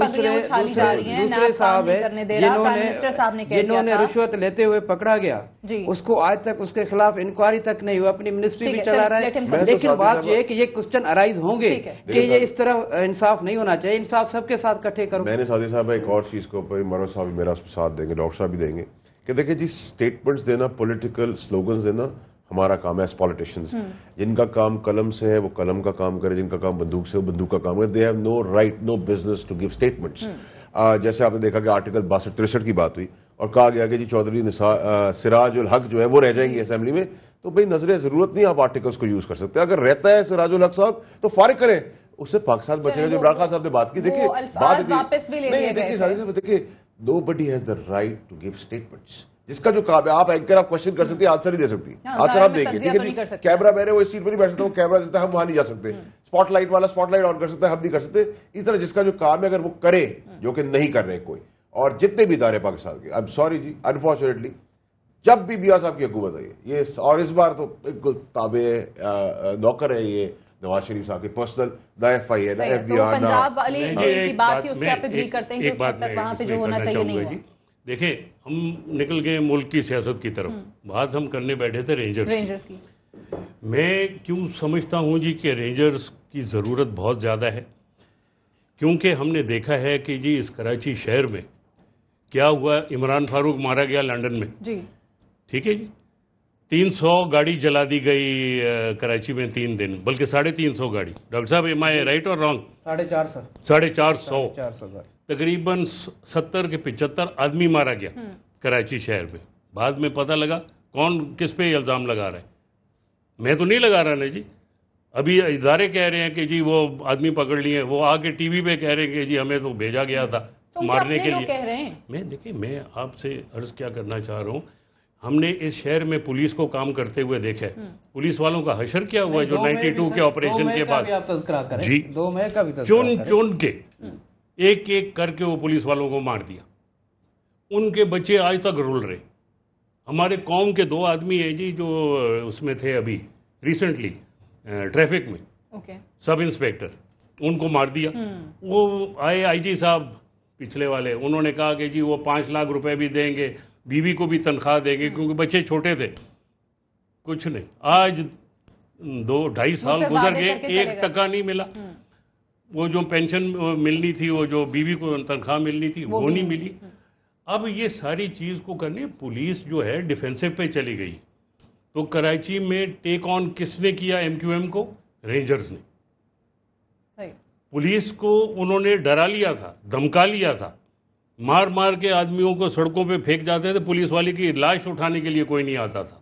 दूसरे साहब है जिन्होंने जिन्होंने रिश्वत लेते हुए पकड़ा गया, उसको आज तक उसके खिलाफ इंक्वायरी तक नहीं हुई. अपनी मिनिस्ट्री भी चला रहा है. लेकिन बात ये है कि ये क्वेश्चन अराइज होंगे कि ये इस तरह इंसाफ नहीं होना चाहिए. इंसाफ सबके साथ इकट्ठे करो. मैंने सादी साहब एक और चीज को ऊपर मरवा साहब मेरा साथ देंगे, डॉक्टर साहब भी देंगे, कि देखिए जी स्टेटमेंट्स देना, पॉलिटिकल स्लोगन्स देना हमारा काम है एज पॉलिटिशियंस. जिनका काम कलम से है वो कलम का काम करे, जिनका काम बंदूक से वो बंदूक का काम करे. They have no right, no business to give statements. जैसे आपने देखा कि आर्टिकल बासठ तिरसठ की बात हुई और कहा गया कि जी चौधरी सिराज उल हक जो है वो रह जाएंगे असेंबली में. तो भाई नजर जरूरत नहीं, आप आर्टिकल्स को यूज कर सकते. अगर रहता है सिराजुल हक साहब तो फारिग करें, उससे पाकिस्तान बचेगा. जो इमरान खान साहब ने बात की, देखिए बात नहीं, देखिए सारी साहब देखिए, nobody has the right to give statements. जिसका जो काम है, आप एंकर आप क्वेश्चन कर सकती है, आंसर नहीं दे सकती. आंसर आप देंगे, ठीक है जी. कैमरा मैन है वो इस सीट पर नहीं बैठ सकता, वो कैमरा देता है, हम वहां नहीं जा सकते. स्पॉटलाइट वाला स्पॉटलाइट ऑन कर सकता है, हम नहीं कर सकते. इस तरह जिसका जो काम है अगर वो करे, जो कि नहीं कर रहे कोई, और जितने भी इदारे पाकिस्तान के, आई एम सॉरी जी, अनफॉर्चुनेटली जब भी मियां साहब की हुकूमत आई है ये, और इस बार तो बिल्कुल ताबे नौकर है ये नवाज शरीफ साहब के पर्सनल, ना एफ आई है ना एफ बी आर ना. एक बात वहाँ पे जो होना चाहिए नहीं. देखिए हम निकल गए मुल्क की सियासत की तरफ, बात हम करने बैठे थे रेंजर्स, रेंजर्स की. मैं क्यों समझता हूँ जी कि रेंजर्स की ज़रूरत बहुत ज़्यादा है, क्योंकि हमने देखा है कि जी इस कराची शहर में क्या हुआ. इमरान फारूक मारा गया लंदन में जी, ठीक है जी. तीन सौ गाड़ी जला दी गई कराची में तीन दिन, बल्कि साढ़े तीन सौ गाड़ी. डॉक्टर साहब एम आई राइट और रॉन्ग? साढ़े चार सौ साढ़े चार सौ तकरीबन सत्तर के पिचहत्तर आदमी मारा गया कराची शहर में. बाद में पता लगा कौन किस पे इल्ज़ाम लगा रहा है. मैं तो नहीं लगा रहा ना जी. अभी इदारे कह रहे हैं कि जी वो आदमी पकड़ लिए, वो आके टीवी पे कह रहे हैं कि जी हमें तो भेजा गया था तो मारने के लिए. कह रहे हैं. मैं देखिए, मैं आपसे अर्ज क्या करना चाह रहा हूँ, ہم نے اس شہر میں پولیس کو کام کرتے ہوئے دیکھا ہے. پولیس والوں کا حشر کیا ہوا ہے جو نائنٹی ٹو کے آپریشن کے بعد جی چن چن کے ایک ایک کر کے وہ پولیس والوں کو مار دیا. ان کے بچے آج تک رول رہے. ہمارے قوم کے دو آدمی ہیں جی جو اس میں تھے ابھی ریسنٹلی ٹریفک میں سب انسپیکٹر, ان کو مار دیا. وہ آئے آئی جی صاحب پچھلے والے, انہوں نے کہا کہ جی وہ پانچ لاکھ روپے بھی دیں گے, بیوی کو بھی تنخواہ دیں گے کیونکہ بچے چھوٹے تھے. کچھ نہیں, آج دو ڈھائی سال گزر گئے, ایک ٹکا نہیں ملا. وہ جو پینشن ملنی تھی, وہ جو بیوی کو تنخواہ ملنی تھی, وہ نہیں ملی. اب یہ ساری چیز کو کرنے پولیس جو ہے ڈیفینسو پہ چلی گئی. تو کراچی میں ٹیک آن کس نے کیا ایم کیو ایم کو؟ رینجرز نے. پولیس کو انہوں نے ڈرا لیا تھا, دھمکا لیا تھا, مار مار کے آدمیوں کو سڑکوں پہ پھینک جاتے تھے, پولیس والی کی لاش اٹھانے کے لیے کوئی نہیں آتا تھا.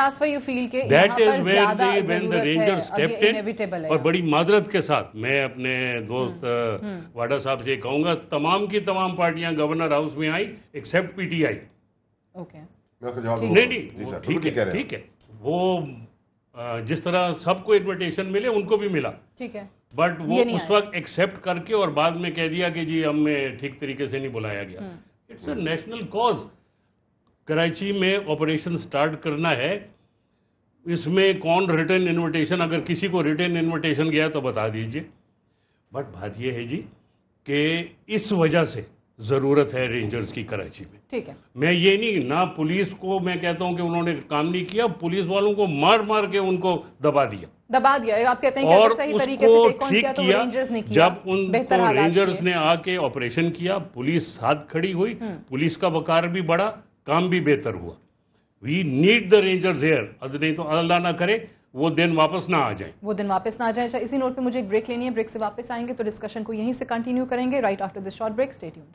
اور بڑی معذرت کے ساتھ میں اپنے دوست واڈا صاحب سے کہوں گا, تمام کی تمام پارٹیاں گورنر ہاؤس میں I accept P T I. نہیں نہیں ٹھیک ہے ٹھیک ہے, وہ جس طرح سب کو انویٹیشن ملے ان کو بھی ملا, ٹھیک ہے, بٹ وہ اس وقت ایکسیپٹ کر کے اور بعد میں کہہ دیا کہ جی ہمیں ٹھیک طریقے سے نہیں بلایا گیا. It's a national cause. Karachi میں آپریشن سٹارٹ کرنا ہے, اس میں کون ریٹرن انویٹیشن, اگر کسی کو ریٹرن انویٹیشن گیا تو بتا دیجئے. بٹ بات یہ ہے جی کہ اس وجہ سے ضرورت ہے رینجرز کی کراچی میں. ٹھیک ہے, میں یہ نہیں, نہ پولیس کو میں کہتا ہوں کہ انہوں نے کام نہیں کیا, پولیس والوں کو مار مار کے ان کو دبا دیا دبا دیا آپ کہتے ہیں اور اس کو ٹھیک کیا. جب ان کو رینجرز نے آ کے آپریشن کیا, پولیس ساتھ کھڑی ہوئی, پولیس کا وقار بھی بڑھا, کام بھی بہتر ہوا. We need the rangers here, نہیں تو اللہ نہ کرے وہ دن واپس نہ آ جائیں وہ دن واپس نہ آ جائیں. اسی نوٹ پہ مجھے ایک بریک لینی ہے, بریک سے واپس آئیں گے تو ڈسکشن کو یہیں سے کنٹینیو کریں گے right after this short break. Stay tuned.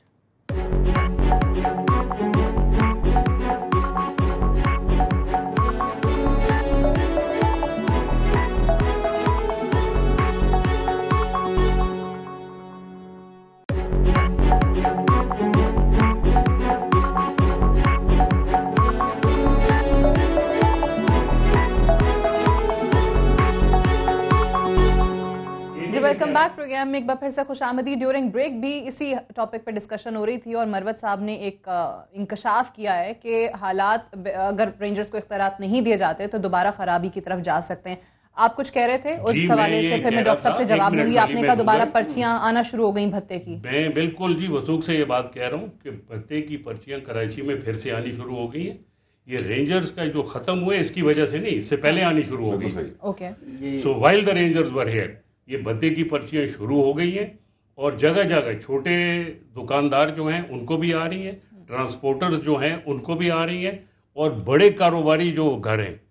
Welcome back. Programme میں ایک بار پھر سے خوش آمدید. ڈیورنگ بریک بھی اسی ٹاپک پہ ڈسکشن ہو رہی تھی اور مروت صاحب نے ایک انکشاف کیا ہے کہ حالات اگر رینجرز کو اختیارات نہیں دیے جاتے تو دوبارہ خرابی کی طرف جا سکتے ہیں. آپ کچھ کہہ رہے تھے اس حوالے سے, پھر میں ڈاکٹر صاحب سے جواب دوں گی. آپ نے کہا دوبارہ پرچیاں آنا شروع ہو گئیں بھتے کی. میں بالکل جی وثوق سے یہ بات کہہ رہا ہوں کہ بھتے کی پرچیاں کراچی میں پھر سے آنی شروع ہو گئی ہیں. یہ رینجرز کا جو ختم ہوئے اس کی وجہ سے نہیں, اس سے پہلے آنی شروع ہو گئی تھی. Okay, so while the rangers were here, یہ بھتے کی پرچیاں شروع ہو گئی ہیں اور جگہ جگہ چھوٹے دکاندار جو ہیں ان کو بھی آ رہی ہیں, ٹرانسپورٹرز جو ہیں ان کو بھی آ رہی ہیں, اور بڑے کاروباری جو گھر ہیں,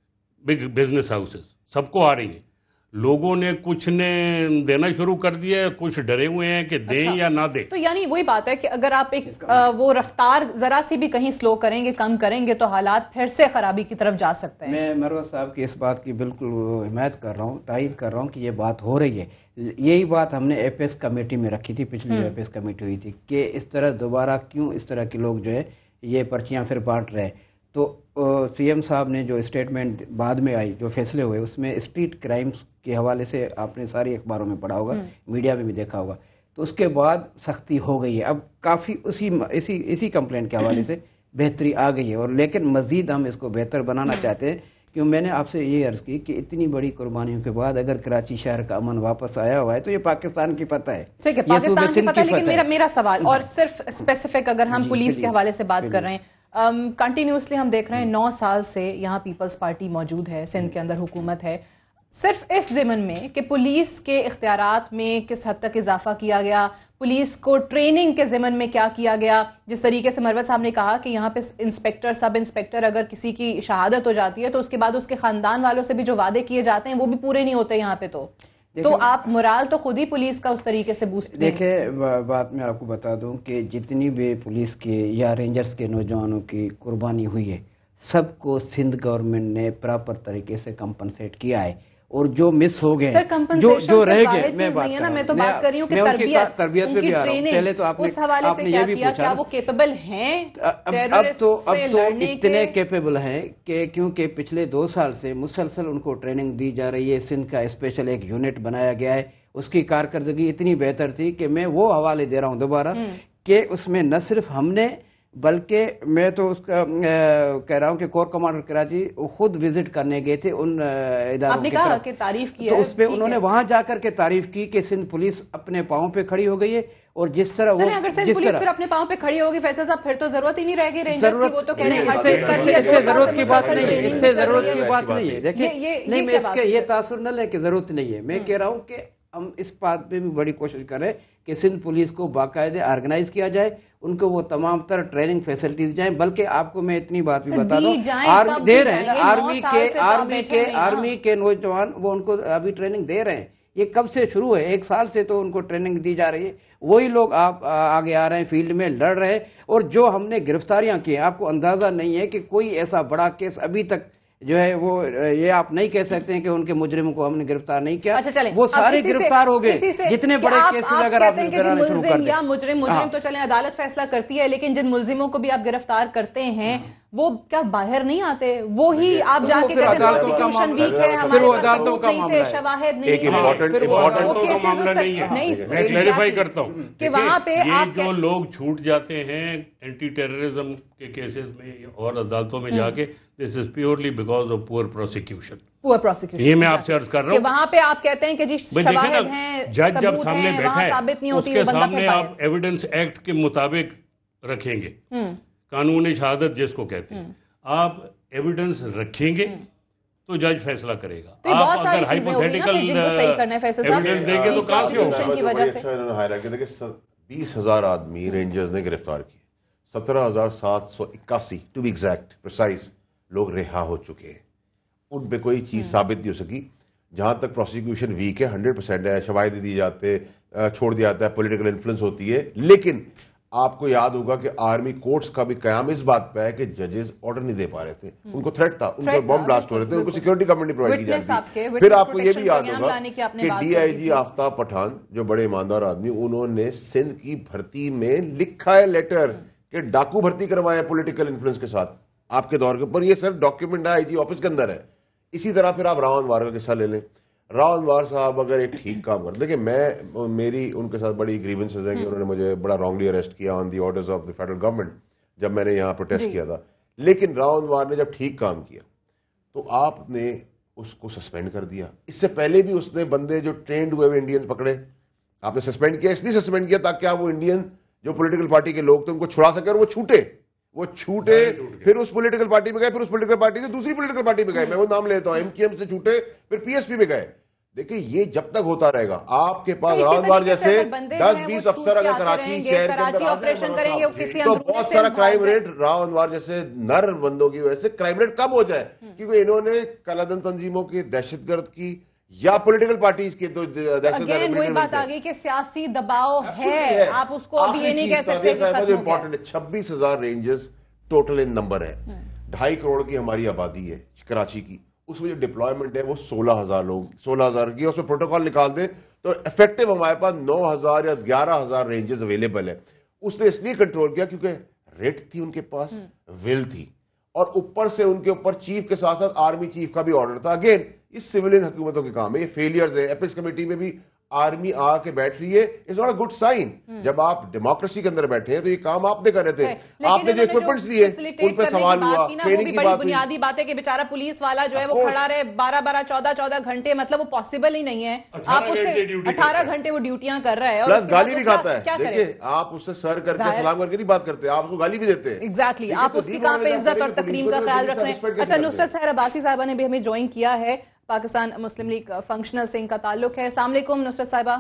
بگ بزنس ہاؤسز, سب کو آ رہی ہیں. لوگوں نے کچھ نے دینا شروع کر دیا ہے, کچھ ڈرے ہوئے ہیں کہ دیں اچھا. یا نہ دیں. تو یعنی وہی بات ہے کہ اگر آپ ایک وہ رفتار ذرا سی بھی کہیں سلو کریں گے, کم کریں گے, تو حالات پھر سے خرابی کی طرف جا سکتے ہیں. میں مروت صاحب کی اس بات کی بالکل حمایت کر رہا ہوں, تائید کر رہا ہوں کہ یہ بات ہو رہی ہے. یہی بات ہم نے اے پی ایس کمیٹی میں رکھی تھی, پچھلی جو اے پی ایس کمیٹی ہوئی تھی, کہ اس طرح دوبارہ کیوں اس طرح کے لوگ جو ہے یہ پرچیاں پھر بانٹ رہے ہیں. تو سی ایم صاحب نے جو اسٹیٹمنٹ بعد میں آئی, جو فیصلے ہوئے, اس میں اسٹریٹ کرائمز کے حوالے سے آپ نے ساری اخباروں میں پڑھا ہوگا, میڈیا میں بھی دیکھا ہوگا, تو اس کے بعد سختی ہو گئی ہے. اب کافی اسی اسی اسی کمپلینٹ کے حوالے سے بہتری آ گئی ہے, اور لیکن مزید ہم اس کو بہتر بنانا چاہتے ہیں. کیوں میں نے آپ سے یہ عرض کی کہ اتنی بڑی قربانیوں کے بعد اگر کراچی شہر کا امن واپس آیا ہوا ہے تو یہ پاکستان کی فتح ہے. ٹھیک ہے, پاکستان کی فتح ہے. لیکن میرا میرا سوال, اور صرف اسپیسیفک اگر ہم پولیس کے حوالے سے بات کر رہے ہیں, کنٹینیوسلی ہم دیکھ رہے ہیں نو سال سے یہاں پیپلز پارٹی موجود ہے, سندھ کے اندر حکومت ہے. صرف اس ضمن میں کہ پولیس کے اختیارات میں کس حد تک اضافہ کیا گیا, پولیس کو ٹریننگ کے ضمن میں کیا کیا گیا. جس طریقے سے مروت صاحب نے کہا کہ یہاں پہ انسپیکٹر, سب انسپیکٹر اگر کسی کی شہادت ہو جاتی ہے تو اس کے بعد اس کے خاندان والوں سے بھی جو وعدے کیے جاتے ہیں وہ بھی پورے نہیں ہوتے یہاں پہ. تو تو آپ مرال تو خود ہی پولیس کا اس طریقے سے بوسٹ کریں. دیکھیں بات میں آپ کو بتا دوں کہ جتنی بھی پولیس کے یا رینجرز کے نوجوانوں کی قربانی ہوئی ہے, سب کو سندھ گورنمنٹ نے پراپر طریقے سے کمپنسیٹ کیا ہے. اور جو مس ہو گئے جو جو رہ گئے میں بات کر میں تو بات کر رہی ہوں کہ تربیت تربیت پہ بھی آ رہا ہوں. پہلے تو آپ نے آپ نے یہ بھی پوچھا وہ کیپیبل ہیں اب تو اب تو اتنے کیپیبل ہیں کہ کیونکہ پچھلے دو سال سے مسلسل ان کو ٹریننگ دی جا رہی ہے. سندھ کا اسپیشل ایک یونٹ بنایا گیا ہے, اس کی کارکردگی اتنی بہتر تھی کہ میں وہ حوالے دے رہا ہوں دوبارہ کہ اس میں نہ صرف ہم نے بلکہ میں تو اس کا کہہ رہا ہوں کہ کور کمانڈر کراچی خود وزٹ کرنے گئے تھے ان اداروں کی طرف, کہ تعریف کی تو اس پہ انہوں نے وہاں جا کر کے تعریف کی کہ سندھ پولیس اپنے پاؤں پہ کھڑی ہو گئی ہے. اور جس طرح وہ اگر سندھ پولیس پھر اپنے پاؤں پہ کھڑی ہوگی فیصل صاحب پھر تو ضرورت ہی نہیں رہے گی رینجرز کی. وہ تو کہہ رہے ہیں اس سے ضرورت کی بات نہیں ہے, اس سے ضرورت کی بات نہیں ہے. دیکھیں نہیں, میں اس کے یہ تاثر نہ لیں کہ ضرورت نہیں ہے. میں کہہ رہا ہوں کہ ہم اس بات پہ بھی بڑی کوشش کریں کہ سندھ پولیس کو باقاعدہ آرگنائز کیا جائے, ان کو وہ تمام تر ٹریننگ فیسلٹیز جائیں. بلکہ آپ کو میں اتنی بات بھی بتا دوں دے رہے ہیں نا آرمی کے آرمی کے آرمی کے نوجوان وہ ان کو ابھی ٹریننگ دے رہے ہیں. یہ کب سے شروع ہے؟ ایک سال سے تو ان کو ٹریننگ دی جا رہی ہے. وہی لوگ آپ آگے آ رہے ہیں, فیلڈ میں لڑ رہے ہیں. اور جو ہم نے گرفتاریاں کی ہیں, آپ کو اندازہ نہیں ہے کہ کوئی ایسا بڑا کیس ابھی تک جو ہے وہ یہ آپ نہیں کہہ سکتے ہیں کہ ان کے مجرموں کو ہم نے گرفتار نہیں کیا. وہ سارے گرفتار ہو گئے جتنے بڑے کیسز اگر آپ کرانا شروع کر دیں. یا مجرم مجرم تو چلیں عدالت فیصلہ کرتی ہے, لیکن جن ملزموں کو بھی آپ گرفتار کرتے ہیں وہ کیا باہر نہیں آتے؟ وہی آپ جا کے کہتے ہیں پروسیکیوشن ویک ہے, ہمارے پاس ثبوت نہیں تھے, شواہد نہیں ہے. وہ عدالتوں کا معاملہ نہیں ہے. میں کلیریفائی کرتا ہوں کہ وہاں پہ یہ جو لوگ چھوٹ جاتے ہیں اینٹی ٹیررزم کے کیسز میں اور عدالتوں میں جا کے, this is purely because of poor prosecution. Poor prosecution یہ میں آپ سے عرض کر رہا ہوں کہ وہاں پہ آپ کہتے ہیں کہ جی شواہد ہیں, جج جب سامنے بیٹھا ہے اس کے سامنے ہے آپ ایویڈنس ایکٹ کے مطابق رکھیں گے, قانون شہادت جس کو کہتے ہیں, آپ ایویڈنس رکھیں گے تو جج فیصلہ کرے گا. آپ اگر ہائپوتھیٹیکل ایویڈنس دیں گے تو کہاں سے ہوگا؟ بیس ہزار آدمی رینجرز نے گرفتار کیے, سترہ ہزار سات سو اکاسی ٹو بی ایگزیکٹ پرسائز لوگ رہا ہو چکے ہیں. ان پہ کوئی چیز ثابت نہیں ہو سکی. جہاں تک پروسیکیوشن ویک ہے, ہنڈریڈ پرسینٹ ہے, شواہد دی جاتے چھوڑ دیا جاتا ہے, پولیٹیکل انفلوئنس ہوتی ہے. لیکن آپ کو یاد ہوگا کہ آرمی کورٹس کا بھی قیام اس بات پہ ہے کہ ججز آرڈر نہیں دے پا رہے تھے, ان کو تھریٹ تھا, ان کو بم بلاسٹ ہو رہے تھے, ان کو سیکورٹی گورنمنٹ نہیں پرووائڈ کی جاتی تھی. پھر آپ کو یہ بھی یاد ہوگا کہ ڈی آئی جی آفتاب پٹھان جو بڑے ایماندار آدمی, انہوں نے سندھ کی بھرتی میں لکھا ہے لیٹر کہ ڈاکو بھرتی کروائے پولیٹیکل انفلوئنس کے ساتھ آپ کے دور کے اوپر. یہ سر ڈاکیومنٹ ہے آئی جی آفس کے اندر ہے. اسی طرح پھر آپ راون وار کا قصہ لے لیں. راون وار صاحب اگر ایک ٹھیک کام کر, دیکھیں میں میری ان کے ساتھ بڑی گریونسز ہیں کہ انہوں نے مجھے بڑا رانگلی اریسٹ کیا on the orders of the federal government جب میں نے یہاں پروٹیسٹ کیا تھا. لیکن راون وار نے جب ٹھیک کام کیا تو آپ نے اس کو سسپینڈ کر دیا. اس سے پہلے بھی اس نے بندے جو ٹرینڈ ہوئے ہوئے انڈینز پکڑے, آپ نے سسپینڈ کیا. اس لیے سسپینڈ کیا تاکہ آپ وہ انڈین جو پولیٹیکل پارٹی کے لوگ تھے ان کو چھڑا سکے اور وہ چھوٹے وہ چھوٹے پھر اس پولیٹیکل پارٹی میں گئے, پھر اس پولیٹیکل پارٹی سے دوسری پولیٹیکل پارٹی میں گئے. میں وہ نام لیتا ہوں, ایم کیو ایم سے چھوٹے پھر پی ایس پی میں گئے. دیکھیں یہ جب تک ہوتا رہے گا, آپ کے پاس راون وار جیسے دس بیس افسر اگر کراچی شہر کے اندر تو بہت سارا کرائم ریٹ راون وار جیسے نر بندوں کی وجہ سے کرائم ریٹ کم ہو جائے, کیونکہ انہوں نے کلادن تنظیموں کی دہشت گرد کی یا پولیٹیکل پارٹیز کی تو دہشت گرد. وہی بات آ گئی کہ سیاسی دباؤ ہے, آپ اس کو ابھی یہ نہیں کہہ سکتے کہ ختم ہو گیا. چھبیس ہزار رینجرز ٹوٹل ان نمبر ہے, ڈھائی کروڑ کی ہماری آبادی ہے کراچی کی, اس میں جو ڈپلائمنٹ ہے وہ سولہ ہزار لوگ سولہ ہزار کی, اس میں پروٹوکال نکال دیں تو افیکٹو ہمارے پاس نو ہزار یا گیارہ ہزار رینجرز اویلیبل ہے. اس نے اس لیے کنٹرول کیا کیونکہ ریٹ تھی ان کے پاس, ول تھی, اور اوپر سے ان کے اوپر چیف کے ساتھ ساتھ آرمی چیف کا بھی آرڈر تھا. اگین یہ سویلین حکومتوں کے کام ہے, یہ فیلئرز ہے. ایپکس کمیٹی میں بھی آرمی آ کے بیٹھ رہی ہے, it's not a good sign. جب آپ ڈیموکریسی کے اندر بیٹھے ہیں تو یہ کام آپ نے کرے تھے, آپ نے جو اکوپمنٹس لیے ان پہ سوال ہوا, ٹریننگ کی بات بنیادی بات ہے کہ بیچارہ پولیس والا جو ہے وہ کھڑا رہے بارہ بارہ چودہ چودہ گھنٹے, مطلب وہ پاسبل ہی نہیں ہے. آپ اس سے اٹھارہ گھنٹے وہ ڈیوٹیاں کر رہا ہے, پلس گالی بھی کھاتا ہے. دیکھیں آپ اس سے سر کر کے سلام کر کے نہیں بات کرتے, آپ اس کو گالی بھی دیتے ہیں. ایگزیکٹلی, آپ اس کی کہاں پہ عزت اور تکریم کا خیال رکھ رہے ہیں. اچھا, نصرت سحر عباسی صاحبہ نے بھی ہمیں جوائن کیا ہے, پاکستان مسلم لیگ فنکشنل سے ان کا تعلق ہے. السلام علیکم نصرت صاحبہ.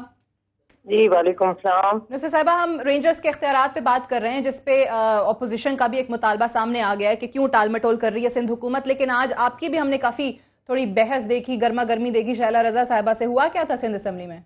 جی وعلیکم السلام. نصرت صاحبہ, ہم رینجرز کے اختیارات پہ بات کر رہے ہیں جس پہ اپوزیشن کا بھی ایک مطالبہ سامنے آ گیا ہے کہ کیوں ٹال مٹول کر رہی ہے سندھ حکومت. لیکن آج آپ کی بھی ہم نے کافی تھوڑی بحث دیکھی, گرما گرمی دیکھی شہلا رضا صاحبہ سے. ہوا کیا تھا سندھ اسمبلی میں؟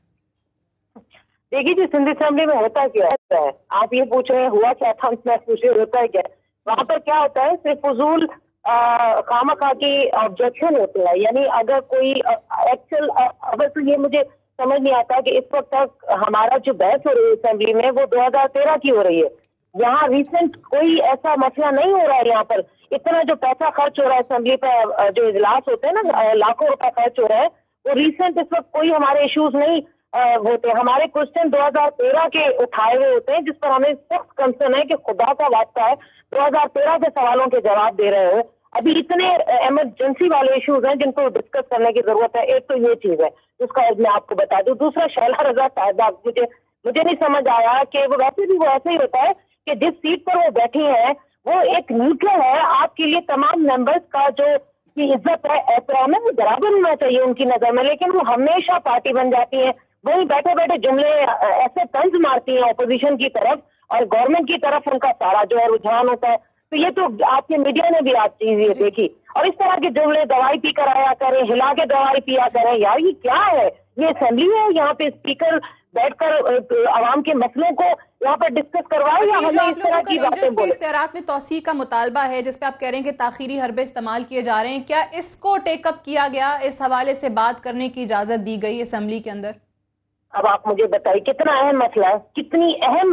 دیکھیے جی, سندھ اسمبلی میں ہوتا کیا ہے, آپ یہ پوچھ رہے ہیں ہوا کیا تھا, ہم پوچھ رہے ہوتا ہے کیا. وہاں پر کیا ہوتا ہے, صرف فضول खामा खा के ऑब्जेक्शन होते हैं, यानी अगर कोई एक्चुअल अगर तो ये मुझे समझ नहीं आता कि इस वक्त तक हमारा जो बहस हो रही है असेंबली में वो दो हज़ार तेरह की हो रही है। यहाँ रिसेंट कोई ऐसा मसला नहीं हो रहा है। यहाँ पर इतना जो पैसा खर्च हो रहा है असेंबली पर, जो इजलास होते हैं ना, लाखों रुपया खर्च हो रहा है, वो रिसेंट इस वक्त कोई हमारे इश्यूज नहीं होते। हमारे क्वेश्चन दो हज़ार तेरह के उठाए हुए होते हैं, जिस पर हमें सख्त कंसर्न है कि खुदा का वास्ता है दो हज़ार तेरह के सवालों के जवाब दे रहे हो। अभी इतने इमरजेंसी वाले इश्यूज हैं जिनको डिस्कस करने की जरूरत है। एक तो ये चीज है जिसका मैं आपको बता दूं। दूसरा, शैला रजा साहिबा, मुझे मुझे नहीं समझ आया कि वो वैसे भी वो ऐसे ही होता है कि जिस सीट पर वो बैठी हैं वो एक न्यूट्रल है। आपके लिए तमाम मेंबर्स का जो की इज्जत है, एहतराम है, वो बराबर होना चाहिए उनकी नजर में, लेकिन वो हमेशा पार्टी बन जाती है। वही बैठे बैठे जुमले ऐसे तंज मारती हैं अपोजिशन की तरफ और गवर्नमेंट की तरफ उनका सारा जो है रुझान होता है। तो ये तो आपके मीडिया ने भी आज चीज ये देखी। और इस तरह के जुमले, दवाई पी कर आया करें, हिला के दवाई पिया करें, यार ये क्या है? ये असेंबली है? यहाँ पे स्पीकर बैठकर आवाम के मसलों को यहाँ पर डिस्कस करवाए या हमें इस तरह की बातें बोले? इख्तियारात में तौसीह का मुतालबा है जिसपे आप कह रहे हैं कि ताखीरी हरबे इस्तेमाल किए जा रहे हैं, क्या इसको टेकअप किया गया? इस हवाले से बात करने की इजाजत दी गई असेंबली के अंदर? अब आप मुझे बताइए कितना अहम मसला है, कितनी अहम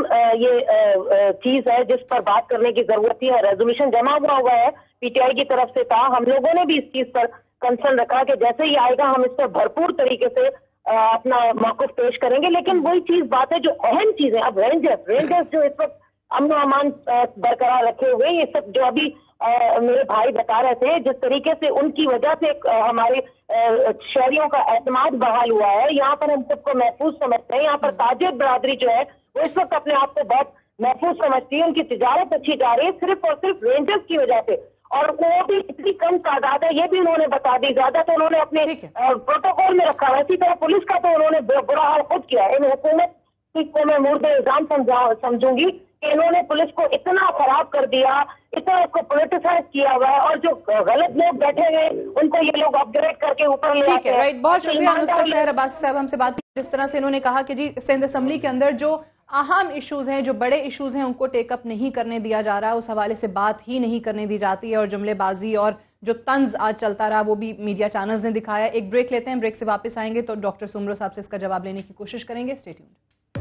ये चीज है जिस पर बात करने की जरूरत है। रेजोल्यूशन जमा हुआ हुआ है पीटीआई की तरफ से था। हम लोगों ने भी इस चीज पर कंसर्न रखा कि जैसे ही आएगा हम इस पर भरपूर तरीके से अपना मौक़िफ़ पेश करेंगे। लेकिन वही चीज बात है जो अहम चीजें, अब रेंजर्स रेंजर्स जो इस वक्त अमन अमान बरकरार रखे हुए, ये सब जो अभी आ, मेरे भाई बता रहे थे, जिस तरीके से उनकी वजह से आ, हमारे शहरियों का एतमाद बहाल हुआ है। यहाँ पर हम सबको महफूज समझते हैं। यहाँ पर ताजिर बरादरी जो है वो इस वक्त अपने आप को बहुत महफूज समझती है। उनकी तिजारत अच्छी जा रही है सिर्फ और सिर्फ रेंजर्स की वजह से, और वो भी इतनी कम तादाद है ये भी उन्होंने बता दी। ज्यादा तो उन्होंने अपने प्रोटोकॉल में रखा है। इसी तरह पुलिस का तो उन्होंने बुरा हाल खुद किया है। इन हुकूमत को मैं मुर्द इल्जाम समझूंगी कि इन्होंने पुलिस को इतना खराब कर दिया, इतना उसको पोलिटिसाइज किया हुआ है, और जो गलत लोग बैठे हुए उनको ये लोग अपग्रेड करके ऊपर ले आते हैं। राइट, बहुत शुक्रिया नुसरत सहर अब्बासी साहब हमसे बात की। जिस तरह से इन्होंने कहा कि जी सिंध असेंबली के अंदर जो अहम इश्यूज हैं, जो बड़े इश्यूज हैं, उनको टेकअप नहीं करने दिया जा रहा है, उस हवाले से बात ही नहीं करने दी जाती है, और जुमलेबाजी और जो तंज आज चलता रहा वो भी मीडिया चैनल्स ने दिखाया। एक ब्रेक लेते हैं, ब्रेक से वापस आएंगे तो डॉक्टर सुमरो साहब से इसका जवाब लेने की कोशिश करेंगे। Stay tuned.